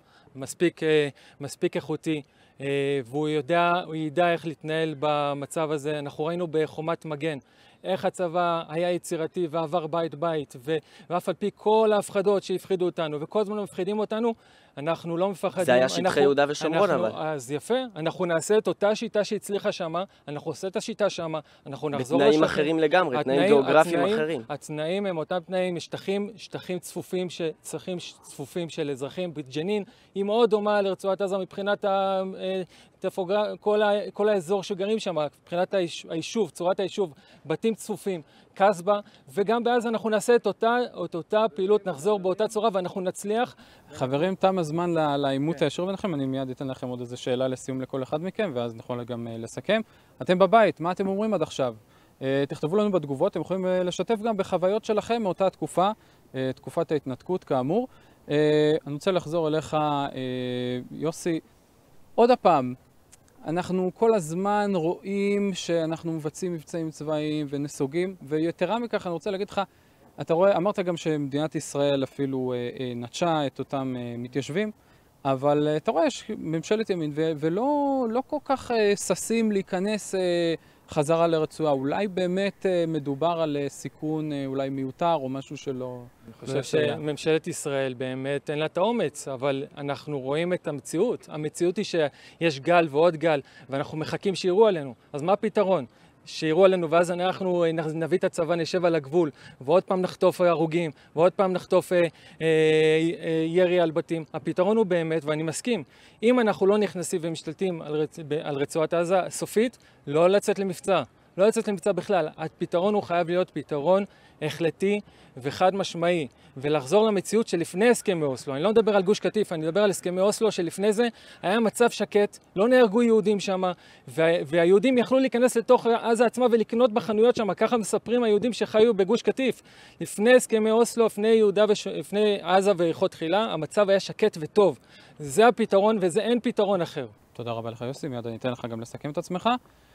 מספיק איכותי, והוא ידע איך להתנהל במצב הזה. אנחנו ראינו בחומת מגן, איך הצבא היה יצירתי ועבר בית, ואף על פי כל ההפחדות שהפחידו אותנו, וכל הזמן מפחידים אותנו, אנחנו לא מפחדים. זה היה שטחי יהודה ושומרון, אבל. אז יפה, אנחנו נעשה את אותה שיטה שהצליחה שמה, אנחנו עושה את השיטה שמה, אנחנו נחזור בתנאים אחרים לגמרי, תנאים גיאוגרפיים אחרים. התנאים הם אותם תנאים, שטחים צפופים של אזרחים. בג'נין היא מאוד דומה לרצועת עזה מבחינת כל האזור שגרים שם, מבחינת היישוב, צורת היישוב, בתים צפופים, קסבה, וגם בעזה אנחנו נעשה את אותה פעילות, נחזור באותה צורה ואנחנו נצליח. חברים, תם הזמן לעימות הישיר ביניכם, אני מיד אתן לכם עוד איזו שאלה לסיום לכל אחד מכם, ואז נוכל גם לסכם. אתם בבית, מה אתם אומרים עד עכשיו? תכתבו לנו בתגובות, אתם יכולים לשתף גם בחוויות שלכם מאותה תקופה, תקופת ההתנתקות כאמור. אני רוצה לחזור אליך, יוסי, עוד הפעם. אנחנו כל הזמן רואים שאנחנו מבצעים מבצעים צבאיים ונסוגים, ויתרה מכך אני רוצה להגיד לך, אתה רואה, אמרת גם שמדינת ישראל אפילו נטשה את אותם מתיישבים, אבל אתה רואה, יש ממשלת ימין ולא כל כך ששים להיכנס חזרה לרצועה. אולי באמת מדובר על סיכון אולי מיותר או משהו שלא... אני חושב שממשלת ישראל באמת אין לה את האומץ, אבל אנחנו רואים את המציאות. המציאות היא שיש גל ועוד גל, ואנחנו מחכים שיראו עלינו. אז מה הפתרון? שיראו עלינו, ואז אנחנו נביא את הצבא, נשב על הגבול, ועוד פעם נחטוף הרוגים, ועוד פעם נחטוף ירי על בתים. הפתרון הוא באמת, ואני מסכים, אם אנחנו לא נכנסים ומשתלטים על רצועת עזה סופית, לא לצאת למבצע. לא לצאת למבצע בכלל. הפתרון הוא חייב להיות פתרון החלטי וחד משמעי, ולחזור למציאות שלפני הסכמי אוסלו. אני לא מדבר על גוש קטיף, אני מדבר על הסכמי אוסלו שלפני זה היה מצב שקט, לא נהרגו יהודים שם, והיהודים יכלו להיכנס לתוך עזה עצמה ולקנות בחנויות שם, ככה מספרים היהודים שחיו בגוש קטיף. לפני הסכמי אוסלו, לפני עזה ויריחו תחילה, המצב היה שקט וטוב. זה הפתרון וזה אין פתרון אחר. תודה רבה לך יוסי, מיד אני אתן לך גם לסכם את עצמך.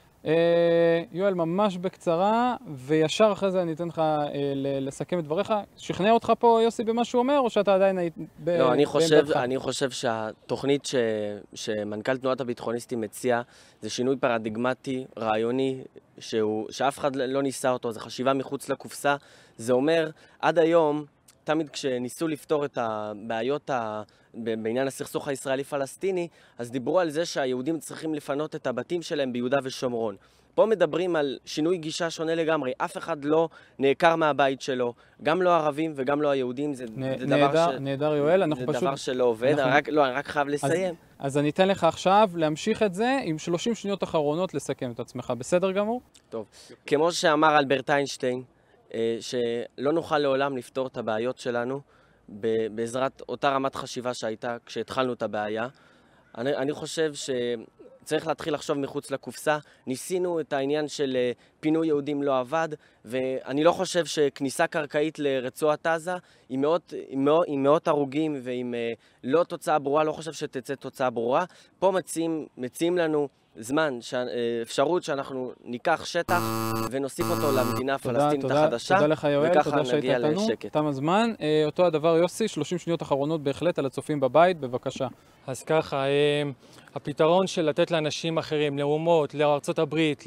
יואל, ממש בקצרה, וישר אחרי זה אני אתן לך לסכם את דבריך. שכנע אותך פה יוסי במה שהוא אומר, או שאתה עדיין לא, אני חושב שהתוכנית שמנכ"ל תנועת הביטחוניסטים מציע זה שינוי פרדיגמטי, רעיוני, שאף אחד לא ניסה אותו, זה חשיבה מחוץ לקופסה. זה אומר, עד היום, תמיד כשניסו לפתור את הבעיות בעניין הסכסוך הישראלי-פלסטיני, אז דיברו על זה שהיהודים צריכים לפנות את הבתים שלהם ביהודה ושומרון. פה מדברים על שינוי גישה שונה לגמרי. אף אחד לא נעקר מהבית שלו, גם לא ערבים וגם לא היהודים. זה נהדר יואל, זה דבר שלא עובד. אני רק חייב לסיים. אז אני אתן לך עכשיו להמשיך את זה עם 30 שניות אחרונות לסכם את עצמך. בסדר גמור? טוב. כמו שאמר אלברט איינשטיין, שלא נוכל לעולם לפתור את הבעיות שלנו בעזרת אותה רמת חשיבה שהייתה כשהתחלנו את הבעיה. אני חושב שצריך להתחיל לחשוב מחוץ לקופסה. ניסינו את העניין של פינוי יהודים לא עבד, ואני לא חושב שכניסה קרקעית לרצועת עזה עם מאות הרוגים ועם לא תוצאה ברורה, לא חושב שתצא תוצאה ברורה. פה מציעים לנו זמן, אפשרות שאנחנו ניקח שטח ונוסיף אותו למדינה הפלסטינית החדשה. תודה לך יואל, וככה נגיע לשקט. תם הזמן. אותו הדבר יוסי, 30 שניות אחרונות בהחלט על הצופים בבית, בבקשה. אז ככה, הפתרון של לתת לאנשים אחרים, לאומות, לארצות הברית,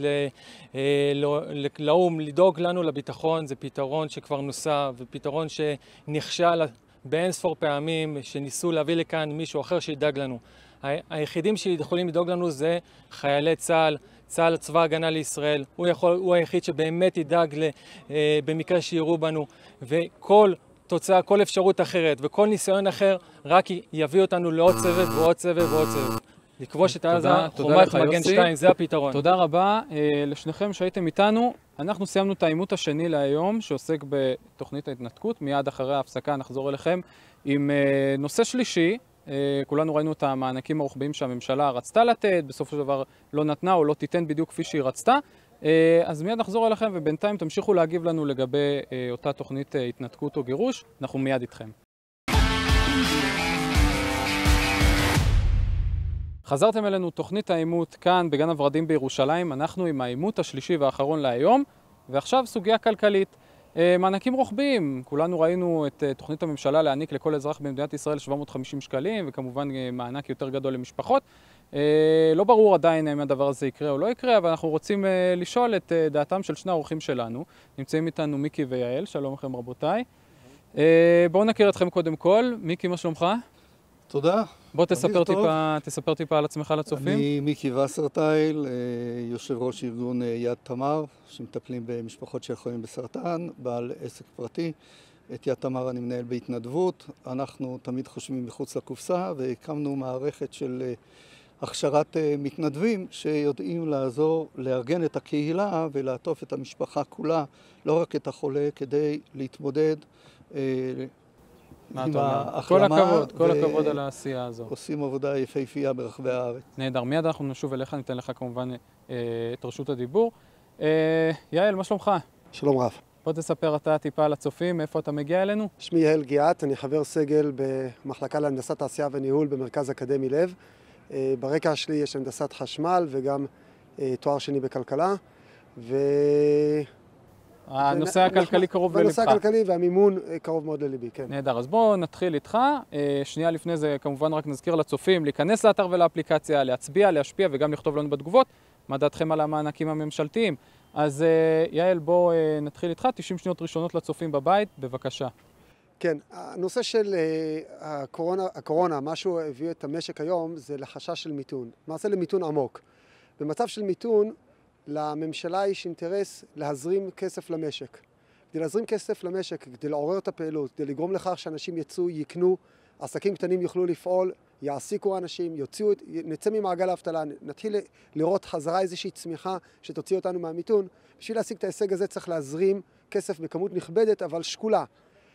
לאום, לדאוג לנו לביטחון, זה פתרון שכבר נוסע, ופתרון שנכשל באין ספור פעמים, שניסו להביא לכאן מישהו אחר שידאג לנו. היחידים שיכולים לדאוג לנו זה חיילי צה"ל, צבא הגנה לישראל. הוא היחיד שבאמת ידאג במקרה שיראו בנו, וכל תוצאה, כל אפשרות אחרת וכל ניסיון אחר רק יביא אותנו לעוד סבב ועוד סבב ועוד סבב. לכבוש את עזה, חומת מגן 2, זה הפתרון. תודה רבה לשניכם שהייתם איתנו. אנחנו סיימנו את העימות השני להיום, שעוסק בתוכנית ההתנתקות. מיד אחרי ההפסקה נחזור אליכם עם נושא שלישי. כולנו ראינו את המענקים הרוחביים שהממשלה רצתה לתת, בסופו של דבר לא נתנה או לא תיתן בדיוק כפי שהיא רצתה. אז מיד נחזור אליכם, ובינתיים תמשיכו להגיב לנו לגבי אותה תוכנית התנתקות או גירוש. אנחנו מיד איתכם. חזרתם אלינו תוכנית העימות כאן בגן הוורדים בירושלים. אנחנו עם העימות השלישי והאחרון להיום, ועכשיו סוגיה כלכלית. מענקים רוחביים, כולנו ראינו את תוכנית הממשלה להעניק לכל אזרח במדינת ישראל 750 שקלים, וכמובן מענק יותר גדול למשפחות. לא ברור עדיין אם הדבר הזה יקרה או לא יקרה, אבל אנחנו רוצים לשאול את דעתם של שני האורחים שלנו. נמצאים איתנו מיקי ויעל, שלום לכם רבותיי. בואו נכיר אתכם קודם כל. מיקי, מה שלומך? תודה. בוא תספר טיפה על עצמך לצופים. אני מיקי וסרטייל, יושב ראש ארגון יד תמר, שמטפלים במשפחות של חולים בסרטן, בעל עסק פרטי. את יד תמר אני מנהל בהתנדבות. אנחנו תמיד חושבים מחוץ לקופסה, והקמנו מערכת של הכשרת מתנדבים שיודעים לעזור לארגן את הקהילה ולעטוף את המשפחה כולה, לא רק את החולה, כדי להתמודד עם ההחלמה. כל הכבוד על העשייה הזו. עושים עבודה יפהפייה ברחבי הארץ. נהדר, מיד אנחנו נשוב אליך, ניתן לך כמובן את רשות הדיבור. יעל, מה שלומך? שלום רב. בוא תספר אתה טיפה על הצופים, איפה אתה מגיע אלינו? שמי יעל גיאת, אני חבר סגל במחלקה להנדסת תעשייה וניהול במרכז אקדמי לב. ברקע שלי יש הנדסת חשמל וגם תואר שני בכלכלה. הנושא הכלכלי קרוב ללבך. הנושא הכלכלי והמימון קרוב מאוד לליבי, כן. נהדר, אז בואו נתחיל איתך. שנייה לפני זה כמובן רק נזכיר לצופים להיכנס לאתר ולאפליקציה, להצביע, להשפיע וגם לכתוב לנו בתגובות מה דעתכם על המענקים הממשלתיים. אז יעל, בואו נתחיל איתך, 90 שניות ראשונות לצופים בבית, בבקשה. כן, הנושא של הקורונה, מה שהוא הביא את המשק היום זה לחשש של מיתון. למעשה למיתון עמוק. במצב של מיתון, לממשלה יש אינטרס להזרים כסף למשק. כדי להזרים כסף למשק, כדי לעורר את הפעילות, כדי לגרום לכך שאנשים יצאו, יקנו, עסקים קטנים יוכלו לפעול, יעסיקו אנשים, נצא ממעגל האבטלה, נתחיל לראות חזרה איזושהי צמיחה שתוציא אותנו מהמיתון. בשביל להשיג את ההישג הזה צריך להזרים כסף בכמות נכבדת אבל שקולה.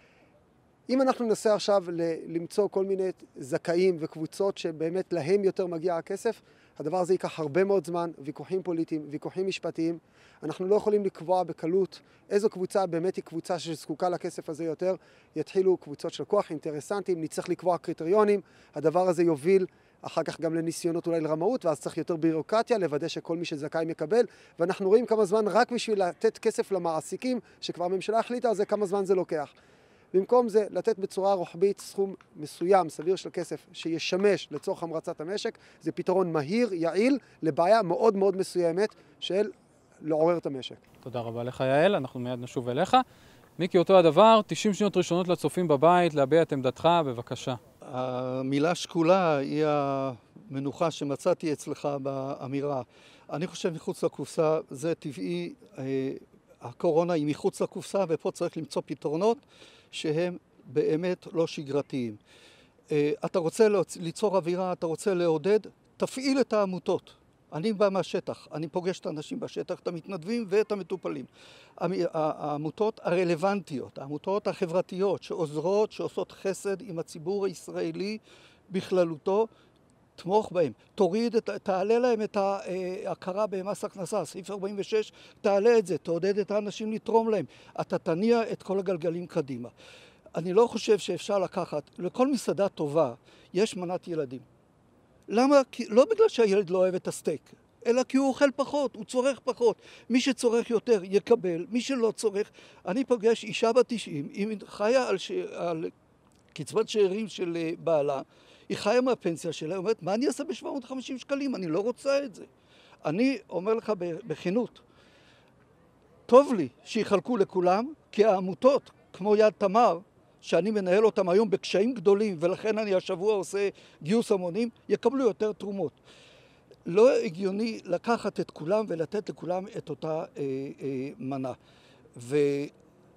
אם אנחנו ננסה עכשיו למצוא כל מיני זכאים וקבוצות שבאמת להם יותר מגיע הכסף, הדבר הזה ייקח הרבה מאוד זמן, ויכוחים פוליטיים, ויכוחים משפטיים. אנחנו לא יכולים לקבוע בקלות איזו קבוצה באמת היא קבוצה שזקוקה לכסף הזה יותר. יתחילו קבוצות של כוח אינטרסנטים, נצטרך לקבוע קריטריונים. הדבר הזה יוביל אחר כך גם לניסיונות אולי לרמאות, ואז צריך יותר בירוקרטיה, לוודא שכל מי שזכאי מקבל. ואנחנו רואים כמה זמן רק בשביל לתת כסף למעסיקים, שכבר הממשלה החליטה על זה, כמה זמן זה לוקח. במקום זה, לתת בצורה רוחבית סכום מסוים, סביר של כסף, שישמש לצורך המרצת המשק, זה פתרון מהיר, יעיל, לבעיה מאוד מאוד מסוימת של לעורר את המשק. תודה רבה לך יעל, אנחנו מיד נשוב אליך. מיקי, אותו הדבר, 90 שניות ראשונות לצופים בבית, להביע את עמדתך, בבקשה. המילה שקולה היא המנוחה שמצאתי אצלך באמירה. אני חושב מחוץ לקופסה, זה טבעי, הקורונה היא מחוץ לקופסה, ופה צריך למצוא פתרונות שהם באמת לא שגרתיים. אתה רוצה ליצור אווירה, אתה רוצה לעודד, תפעיל את העמותות. אני בא מהשטח, אני פוגש את האנשים בשטח, את המתנדבים ואת המטופלים. העמותות הרלוונטיות, העמותות החברתיות שעוזרות, שעושות חסד עם הציבור הישראלי בכללותו, תמוך בהם, תעלה להם את ההכרה במס הכנסה, סעיף 46, תעלה את זה, תעודד את האנשים לתרום להם, אתה תניע את כל הגלגלים קדימה. אני לא חושב שאפשר לקחת, לכל מסעדה טובה יש מנת ילדים. למה? לא בגלל שהילד לא אוהב את הסטייק, אלא כי הוא אוכל פחות, הוא צורך פחות. מי שצורך יותר יקבל, מי שלא צורך. אני פוגש אישה בת 90, היא חיה על קצבת שאירים של בעלה, היא חיה מהפנסיה שלה, היא אומרת, מה אני אעשה ב-750 שקלים? אני לא רוצה את זה. אני אומר לך בכנות, טוב לי שיחלקו לכולם, כי העמותות, כמו יד תמר, שאני מנהל אותם היום בקשיים גדולים, ולכן אני השבוע עושה גיוס המונים, יקבלו יותר תרומות. לא הגיוני לקחת את כולם ולתת לכולם את אותה מנה. ויש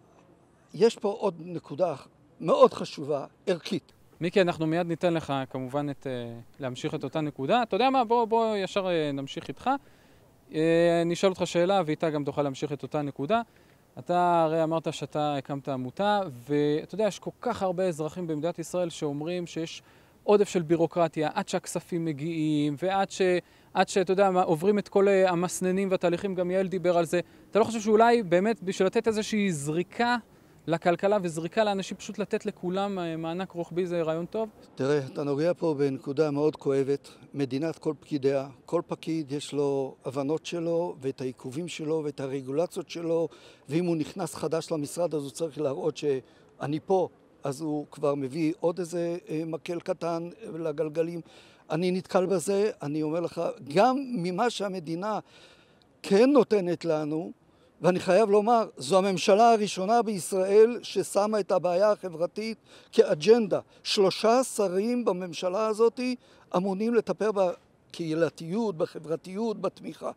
פה עוד נקודה מאוד חשובה, ערכית. מיקי, אנחנו מיד ניתן לך כמובן להמשיך את אותה נקודה. אתה יודע מה? בוא ישר נמשיך איתך. נשאל אותך שאלה ואיתה גם תוכל להמשיך את אותה נקודה. אתה הרי אמרת שאתה הקמת עמותה, ואתה יודע, יש כל כך הרבה אזרחים במדינת ישראל שאומרים שיש עודף של בירוקרטיה, עד שהכספים מגיעים, ועד שאתה יודע, עוברים את כל המסננים והתהליכים, גם יעל דיבר על זה. אתה לא חושב שאולי באמת בשביל לתת איזושהי זריקה לכלכלה וזריקה לאנשים, פשוט לתת לכולם מענק רוחבי, זה רעיון טוב? תראה, אתה נוגע פה בנקודה מאוד כואבת. מדינת כל פקידיה, כל פקיד יש לו הבנות שלו ואת העיכובים שלו ואת הרגולציות שלו, ואם הוא נכנס חדש למשרד אז הוא צריך להראות שאני פה, אז הוא כבר מביא עוד איזה מקל קטן לגלגלים. אני נתקל בזה, אני אומר לך, גם ממה שהמדינה כן נותנת לנו, ואני חייב לומר, זו הממשלה הראשונה בישראל ששמה את הבעיה החברתית כאג'נדה. 3 שרים בממשלה הזאת אמונים לטפל בקהילתיות, בחברתיות, בתמיכה.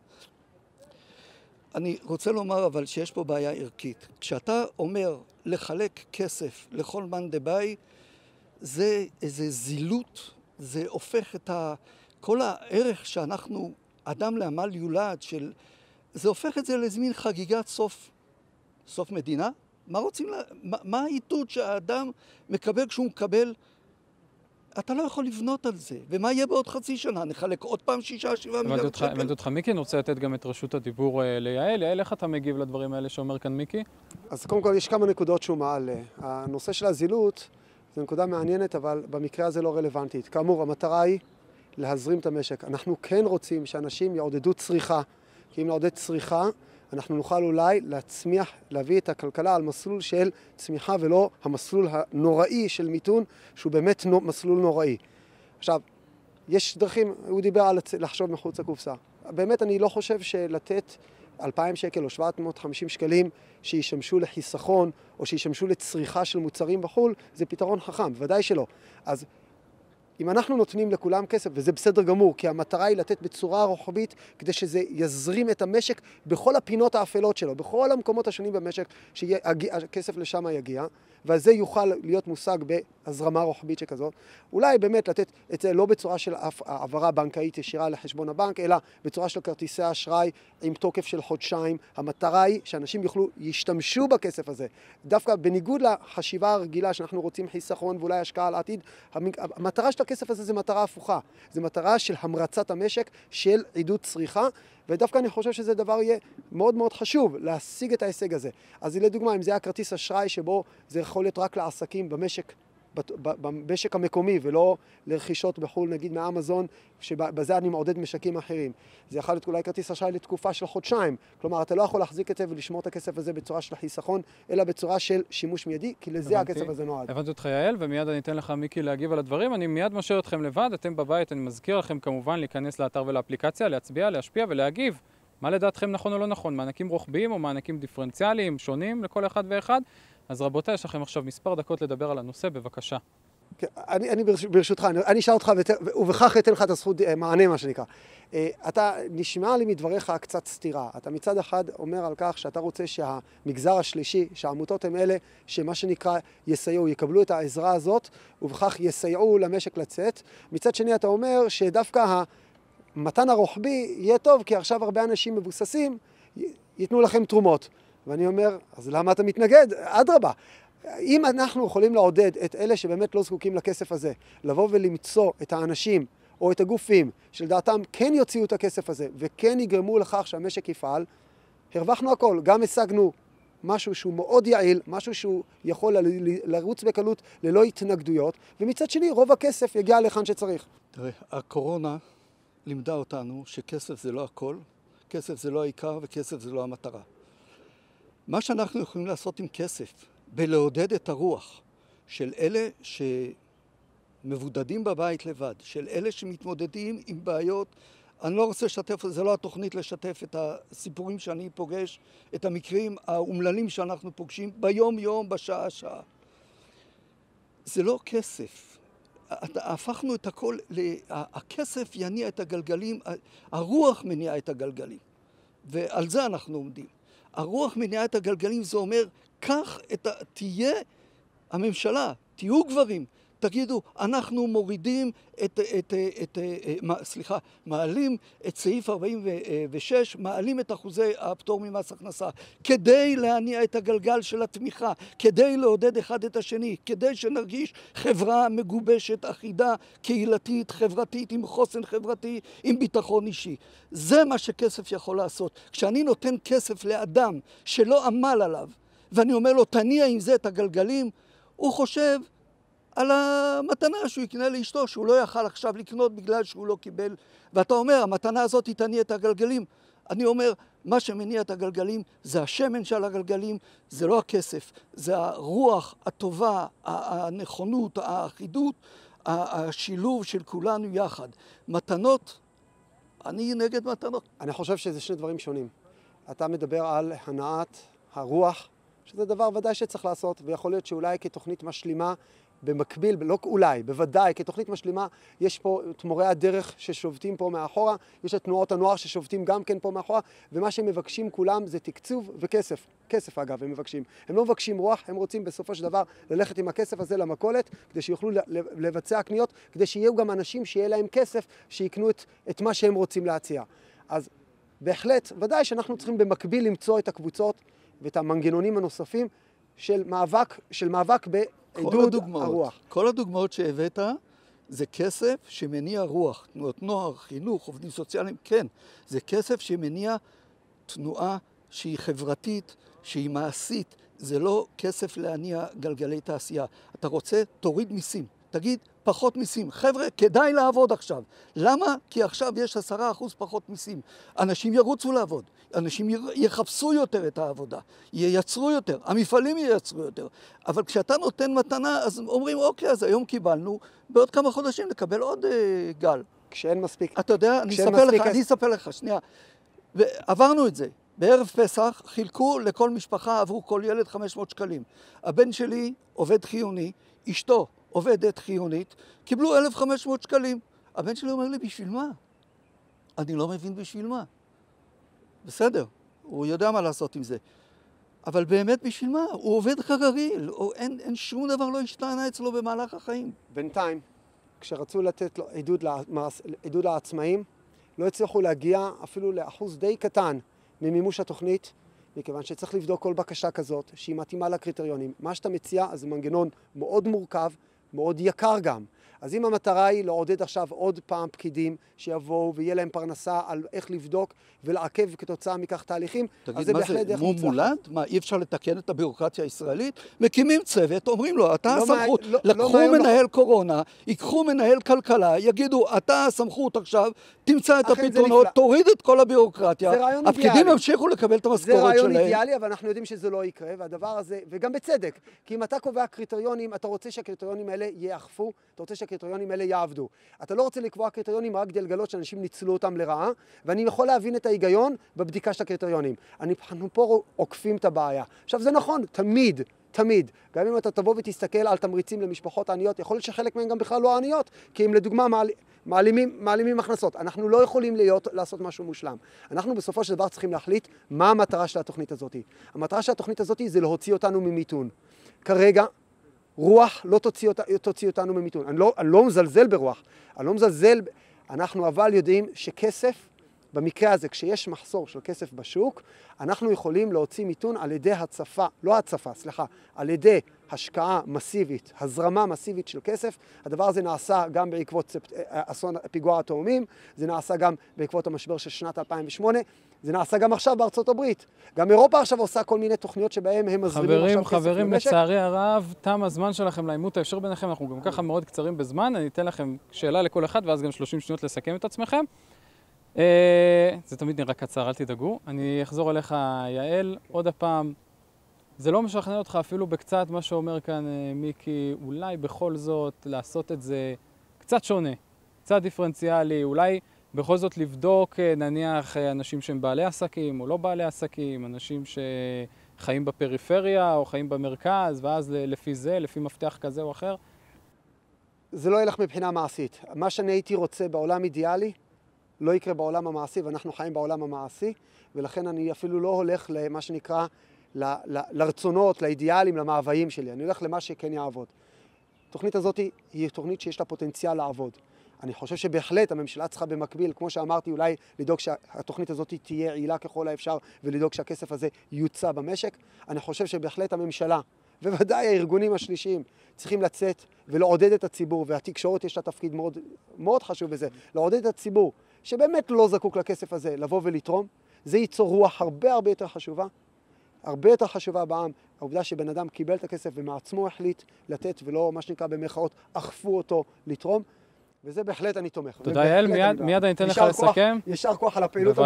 אני רוצה לומר אבל שיש פה בעיה ערכית. כשאתה אומר לחלק כסף לכל מאן דבעי, זה איזה זילות, זה הופך את כל הערך שאנחנו, אדם לעמל יולד, זה הופך את זה לאיזה מין חגיגת סוף מדינה. מה רוצים, מה העיתוד שהאדם מקבל כשהוא מקבל? אתה לא יכול לבנות על זה. ומה יהיה בעוד חצי שנה? נחלק עוד פעם 6-7 מיליארד שקל. הבנתי אותך, מיקי, אני רוצה לתת גם את רשות הדיבור ליעל. יעל, איך אתה מגיב לדברים האלה שאומר כאן מיקי? אז קודם כל יש כמה נקודות שהוא מעלה. הנושא של הזילות זו נקודה מעניינת, אבל במקרה הזה לא רלוונטית. כאמור, המטרה היא להזרים את המשק. אנחנו כן רוצים שאנשים יעודדו צריכה, כי אם נעודד צריכה, אנחנו נוכל אולי להצמיח, להביא את הכלכלה על מסלול של צמיחה ולא המסלול הנוראי של מיתון, שהוא באמת מסלול נוראי. עכשיו, יש דרכים, הוא דיבר על לחשוב מחוץ לקופסה. באמת אני לא חושב שלתת 2,000 שקל או 750 שקלים שישמשו לחיסכון או שישמשו לצריכה של מוצרים בחול, זה פתרון חכם, ודאי שלא. אז אם אנחנו נותנים לכולם כסף, וזה בסדר גמור, כי המטרה היא לתת בצורה רוחבית, כדי שזה יזרים את המשק בכל הפינות האפלות שלו, בכל המקומות השונים במשק, שהכסף לשם יגיע, וזה יוכל להיות מושג בהזרמה רוחבית שכזאת. אולי באמת לתת את זה לא בצורה של העברה בנקאית ישירה לחשבון הבנק, אלא בצורה של כרטיסי אשראי עם תוקף של חודשיים. המטרה היא שאנשים ישתמשו בכסף הזה. דווקא בניגוד לחשיבה הרגילה שאנחנו רוצים חיסכון ואולי השקעה על העתיד, המטרה של הכסף הזה זה מטרה הפוכה. זה מטרה של המרצת המשק, של עידוד צריכה, ודווקא אני חושב שזה דבר יהיה מאוד מאוד חשוב להשיג את ההישג הזה. אז לדוגמה, אם זה היה כרטיס אשראי שבו זה יכול להיות רק לעסקים במשק המקומי ולא לרכישות בחול, נגיד מאמזון, שבזה אני מעודד משקים אחרים. זה יכול להיות אולי כרטיס אשראי לתקופה של חודשיים. כלומר, אתה לא יכול להחזיק את זה ולשמור את הכסף הזה בצורה של חיסכון, אלא בצורה של שימוש מיידי, כי לזה הכסף הזה נועד. הבנתי אותך יעל, ומיד אני אתן לך מיקי להגיב על הדברים. אני מיד משאיר אתכם לבד, אתם בבית, אני מזכיר לכם כמובן להיכנס לאתר ולאפליקציה, להצביע, להשפיע ולהגיב. מה לדעתכם נכון או לא נכון? מענקים רוחביים או מענקים דיפרנציאליים, שונים לכל אחד ואחד? אז רבותיי, יש לכם עכשיו מספר דקות לדבר על הנושא, בבקשה. אני ברשותך, אני אשאל אותך ובכך אתן לך את הזכות מענה, מה שנקרא. אתה נשמע לי מדבריך קצת סתירה. אתה מצד אחד אומר על כך שאתה רוצה שהמגזר השלישי, שהעמותות הם אלה שמה שנקרא יסייעו, יקבלו את העזרה הזאת ובכך יסייעו למשק לצאת. מצד שני אתה אומר שדווקא המתן הרוחבי יהיה טוב, כי עכשיו הרבה אנשים מבוססים ייתנו לכם תרומות. ואני אומר, אז למה אתה מתנגד? אדרבה. אם אנחנו יכולים לעודד את אלה שבאמת לא זקוקים לכסף הזה, לבוא ולמצוא את האנשים או את הגופים שלדעתם כן יוציאו את הכסף הזה וכן יגרמו לכך שהמשק יפעל, הרווחנו הכל. גם השגנו משהו שהוא מאוד יעיל, משהו שהוא יכול לרוץ בקלות ללא התנגדויות, ומצד שני רוב הכסף יגיע לכאן שצריך. תראה, הקורונה לימדה אותנו שכסף זה לא הכל, כסף זה לא העיקר וכסף זה לא המטרה. מה שאנחנו יכולים לעשות עם כסף, בלעודד את הרוח של אלה שמבודדים בבית לבד, של אלה שמתמודדים עם בעיות, אני לא רוצה לשתף, זה לא התוכנית לשתף את הסיפורים שאני פוגש, את המקרים האומללים שאנחנו פוגשים ביום יום, בשעה שעה. זה לא כסף. הפכנו את הכל, הכסף יניע את הגלגלים, הרוח מניעה את הגלגלים. ועל זה אנחנו עומדים. הרוח מניעה את הגלגלים, זה אומר, תהיה הממשלה, תהיו גברים, תגידו, אנחנו מורידים מעלים את סעיף 46, מעלים את אחוזי הפטור ממס הכנסה, כדי להניע את הגלגל של התמיכה, כדי לעודד אחד את השני, כדי שנרגיש חברה מגובשת, אחידה, קהילתית, חברתית, עם חוסן חברתי, עם ביטחון אישי. זה מה שכסף יכול לעשות. כשאני נותן כסף לאדם שלא עמל עליו, ואני אומר לו, תניע עם זה את הגלגלים, הוא חושב על המתנה שהוא יקנה לאשתו, שהוא לא יכל עכשיו לקנות בגלל שהוא לא קיבל. ואתה אומר, המתנה הזאת תניע את הגלגלים. אני אומר, מה שמניע את הגלגלים זה השמן של הגלגלים, זה לא הכסף, זה הרוח הטובה, הנכונות, האחידות, השילוב של כולנו יחד. מתנות, אני נגד מתנות. אני חושב שזה שני דברים שונים. אתה מדבר על הנעת הרוח, שזה דבר ודאי שצריך לעשות, ויכול להיות שאולי כתוכנית משלימה במקביל, לא אולי, בוודאי, כתוכנית משלימה, יש פה את מורי הדרך ששובתים פה מאחורה, יש את תנועות הנוער ששובתים גם כן פה מאחורה, ומה שהם מבקשים כולם זה תקצוב וכסף. כסף אגב, הם מבקשים. הם לא מבקשים רוח, הם רוצים בסופו של דבר ללכת עם הכסף הזה למכולת, כדי שיוכלו לבצע קניות, כדי שיהיו גם אנשים שיהיה להם כסף, שיקנו את מה שהם רוצים להציע. אז בהחלט, ודאי שאנחנו צריכים במקביל למצוא את הקבוצות ואת המנגנונים הנוספים של מאבק בעידוד הרוח. כל הדוגמאות שהבאת זה כסף שמניע רוח, תנועות נוער, חינוך, עובדים סוציאליים, כן, זה כסף שמניע תנועה שהיא חברתית, שהיא מעשית, זה לא כסף להניע גלגלי תעשייה. אתה רוצה, תוריד מיסים, תגיד פחות מיסים. חבר'ה, כדאי לעבוד עכשיו. למה? כי עכשיו יש 10% פחות מיסים. אנשים ירוצו לעבוד, אנשים יחפשו יותר את העבודה, ייצרו יותר, המפעלים ייצרו יותר. אבל כשאתה נותן מתנה, אז אומרים, אוקיי, אז היום קיבלנו, בעוד כמה חודשים נקבל עוד גל. כשאין מספיק. אתה יודע, אני אספר לך, שנייה. עברנו את זה. בערב פסח חילקו לכל משפחה, עברו כל ילד 500 שקלים. הבן שלי עובד חיוני, אשתו עובדת חיונית, קיבלו 1,500 שקלים. הבן שלי אומר לי, בשביל מה? אני לא מבין בשביל מה. בסדר, הוא יודע מה לעשות עם זה. אבל באמת בשביל מה? הוא עובד כרגיל, אין שום דבר לא השתנה אצלו במהלך החיים. בינתיים, כשרצו לתת לו עידוד לעצמאים, לא הצליחו להגיע אפילו לאחוז די קטן ממימוש התוכנית, מכיוון שצריך לבדוק כל בקשה כזאת שהיא מתאימה לקריטריונים. מה שאתה מציע זה מנגנון מאוד מורכב, מאוד יקר גם. אז אם המטרה היא לעודד עכשיו עוד פעם פקידים שיבואו ויהיה להם פרנסה על איך לבדוק ולעכב כתוצאה מכך תהליכים, אז זה בהחלט דרך מוצלחת. מולד? מה, אי אפשר לתקן את הבירוקרטיה הישראלית? מקימים צוות, אומרים לו, אתה הסמכות. לקחו מנהל קורונה, ייקחו מנהל כלכלה, יגידו, אתה הסמכות עכשיו, תמצא את הפתרונות, תוריד את כל הבירוקרטיה. הפקידים ימשיכו לקבל את המשכורת שלהם. זה רעיון אידיאלי, אבל אנחנו יודעים שזה לא יקרה, והדבר הזה, וגם בצדק, כי אם אתה קובע קריטריונים, אתה רוצה שהקריטריונים האלה יאכפו, אתה רוצה שהקריטריונים האלה יעבדו. אתה לא רוצה לקבוע קריטריונים רק כדי לגלות שאנשים ניצלו אותם לרעה, ואני יכול להבין את ההיגיון בבדיקה של הקריטריונים. אנחנו פה עוקפים את הבעיה. עכשיו זה נכון, תמיד. גם אם אתה תבוא ותסתכל על תמריצים למשפחות העניות, יכול להיות שחלק מהן גם בכלל לא עניות, כי אם לדוגמה מעלימים הכנסות. אנחנו לא יכולים לעשות משהו מושלם. אנחנו בסופו של דבר צריכים להחליט מה המטרה של התוכנית הזאת. המטרה של התוכנית הזאת זה להוציא אותנו ממיתון. כרגע, רוח לא תוציא אותנו ממיתון. אני לא מזלזל ברוח. אנחנו אבל יודעים שכסף, במקרה הזה, כשיש מחסור של כסף בשוק, אנחנו יכולים להוציא מיתון על ידי על ידי השקעה מסיבית, הזרמה מסיבית של כסף. הדבר הזה נעשה גם בעקבות אסון פיגוע התאומים, זה נעשה גם בעקבות המשבר של שנת 2008, זה נעשה גם עכשיו בארצות הברית. גם אירופה עכשיו עושה כל מיני תוכניות שבהם הם מזרימים עכשיו כסף למשק. חברים, לצערי הרב, תם הזמן שלכם לעימות האפשר ביניכם, אנחנו גם ככה מאוד קצרים בזמן, אני אתן לכם שאלה לכל אחד ואז גם 30 שניות לסכם את עצמכם. זה תמיד נראה קצר, אל תדאגו. אני אחזור אליך, יעל, עוד הפעם. זה לא משכנע אותך אפילו בקצת מה שאומר כאן מיקי, אולי בכל זאת לעשות את זה קצת שונה, קצת דיפרנציאלי, אולי בכל זאת לבדוק נניח אנשים שהם בעלי עסקים או לא בעלי עסקים, אנשים שחיים בפריפריה או חיים במרכז, ואז לפי מפתח כזה או אחר. זה לא ילך מבחינה מעשית. מה שאני הייתי רוצה בעולם אידיאלי, לא יקרה בעולם המעשי, ואנחנו חיים בעולם המעשי, ולכן אני אפילו לא הולך למה שנקרא, לרצונות, לאידיאלים, למאוויים שלי. אני הולך למה שכן יעבוד. התוכנית הזאת היא תוכנית שיש לה פוטנציאל לעבוד. אני חושב שבהחלט הממשלה צריכה במקביל, כמו שאמרתי, אולי לדאוג שהתוכנית הזאת תהיה יעילה ככל האפשר, ולדאוג שהכסף הזה יוצא במשק. אני חושב שבהחלט הממשלה, ובוודאי הארגונים השלישיים, צריכים לצאת ולעודד את הציבור, והתקשורת יש לה תפקיד מאוד, מאוד חשוב בזה, לעודד את הציבור, שבאמת לא זקוק לכסף הזה, לבוא ולתרום. זה ייצור רוח הרבה יותר חשובה בעם, העובדה שבן אדם קיבל את הכסף ומעצמו החליט לתת, ולא מה שנקרא במרכאות, אכפו אותו לתרום, וזה בהחלט אני תומך. תודה יעל, מיד אני אתן לך לסכם. ישר כוח על הפעילות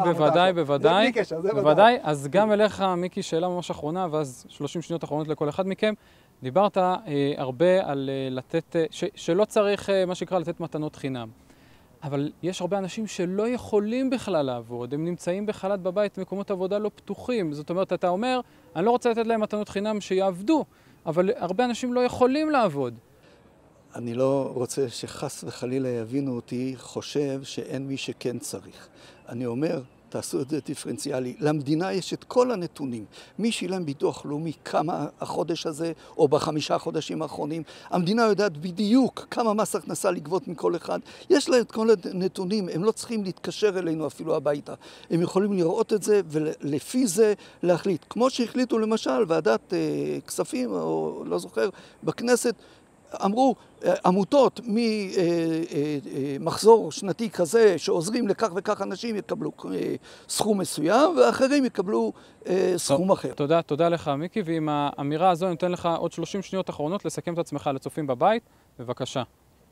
בוודאי. אז גם אליך, מיקי, שאלה ממש אחרונה, ואז 30 שניות אחרונות לכל אחד מכם. דיברת הרבה על לתת, שלא צריך מה שנקרא לתת מתנות חינם. אבל יש הרבה אנשים שלא יכולים בכלל לעבוד, הם נמצאים בחל"ת בבית, מקומות עבודה לא פתוחים. זאת אומרת, אתה אומר, אני לא רוצה לתת להם מתנות חינם שיעבדו, אבל הרבה אנשים לא יכולים לעבוד. אני לא רוצה שחס וחלילה יבינו אותי, חושב שאין מי שכן צריך. אני אומר, תעשו את זה דיפרנציאלי. למדינה יש את כל הנתונים. מי שילם ביטוח לאומי כמה החודש הזה, או ב5 חודשים האחרונים. המדינה יודעת בדיוק כמה מס הכנסה לגבות מכל אחד. יש לה את כל הנתונים, הם לא צריכים להתקשר אלינו אפילו הביתה. הם יכולים לראות את זה ולפי זה להחליט. כמו שהחליטו למשל ועדת כספים, או לא זוכר, בכנסת, אמרו, עמותות ממחזור שנתי כזה שעוזרים לכך וכך אנשים יקבלו סכום מסוים ואחרים יקבלו סכום אחר. תודה לך מיקי, ועם האמירה הזו אני נותן לך עוד 30 שניות אחרונות לסכם את עצמך לצופים בבית, בבקשה.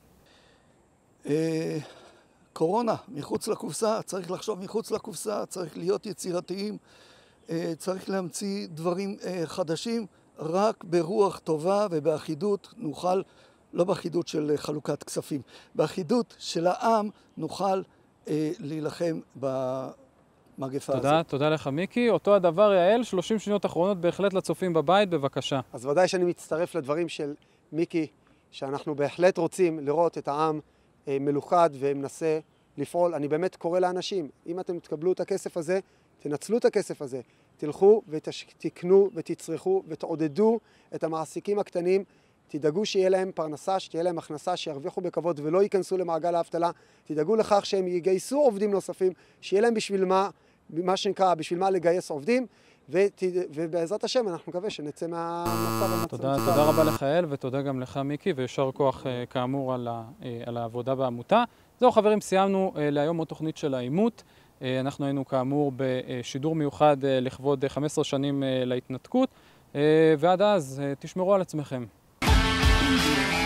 קורונה, מחוץ לקופסה, צריך לחשוב מחוץ לקופסה, צריך להיות יצירתיים, צריך להמציא דברים חדשים. רק ברוח טובה ובאחידות נוכל, לא באחידות של חלוקת כספים, באחידות של העם נוכל להילחם במגפה הזאת. תודה לך מיקי. אותו הדבר יעל, 30 שניות אחרונות בהחלט לצופים בבית, בבקשה. אז ודאי שאני מצטרף לדברים של מיקי, שאנחנו בהחלט רוצים לראות את העם מלוכד ומנסה לפעול. אני באמת קורא לאנשים, אם אתם תקבלו את הכסף הזה, תנצלו את הכסף הזה. תלכו ותקנו ותצרכו ותעודדו את המעסיקים הקטנים, תדאגו שיהיה להם פרנסה, שתהיה להם הכנסה, שירוויחו בכבוד ולא ייכנסו למעגל האבטלה, תדאגו לכך שהם יגייסו עובדים נוספים, שיהיה להם בשביל מה שנקרא, בשביל מה לגייס עובדים, ובעזרת השם אנחנו מקווה שנצא מהמצב. תודה רבה לך אל, ותודה גם לך מיקי, וישר כוח כאמור על העבודה בעמותה. זהו חברים, סיימנו להיום עוד תוכנית של האימות. אנחנו היינו כאמור בשידור מיוחד לכבוד 15 שנים להתנתקות, ועד אז תשמרו על עצמכם.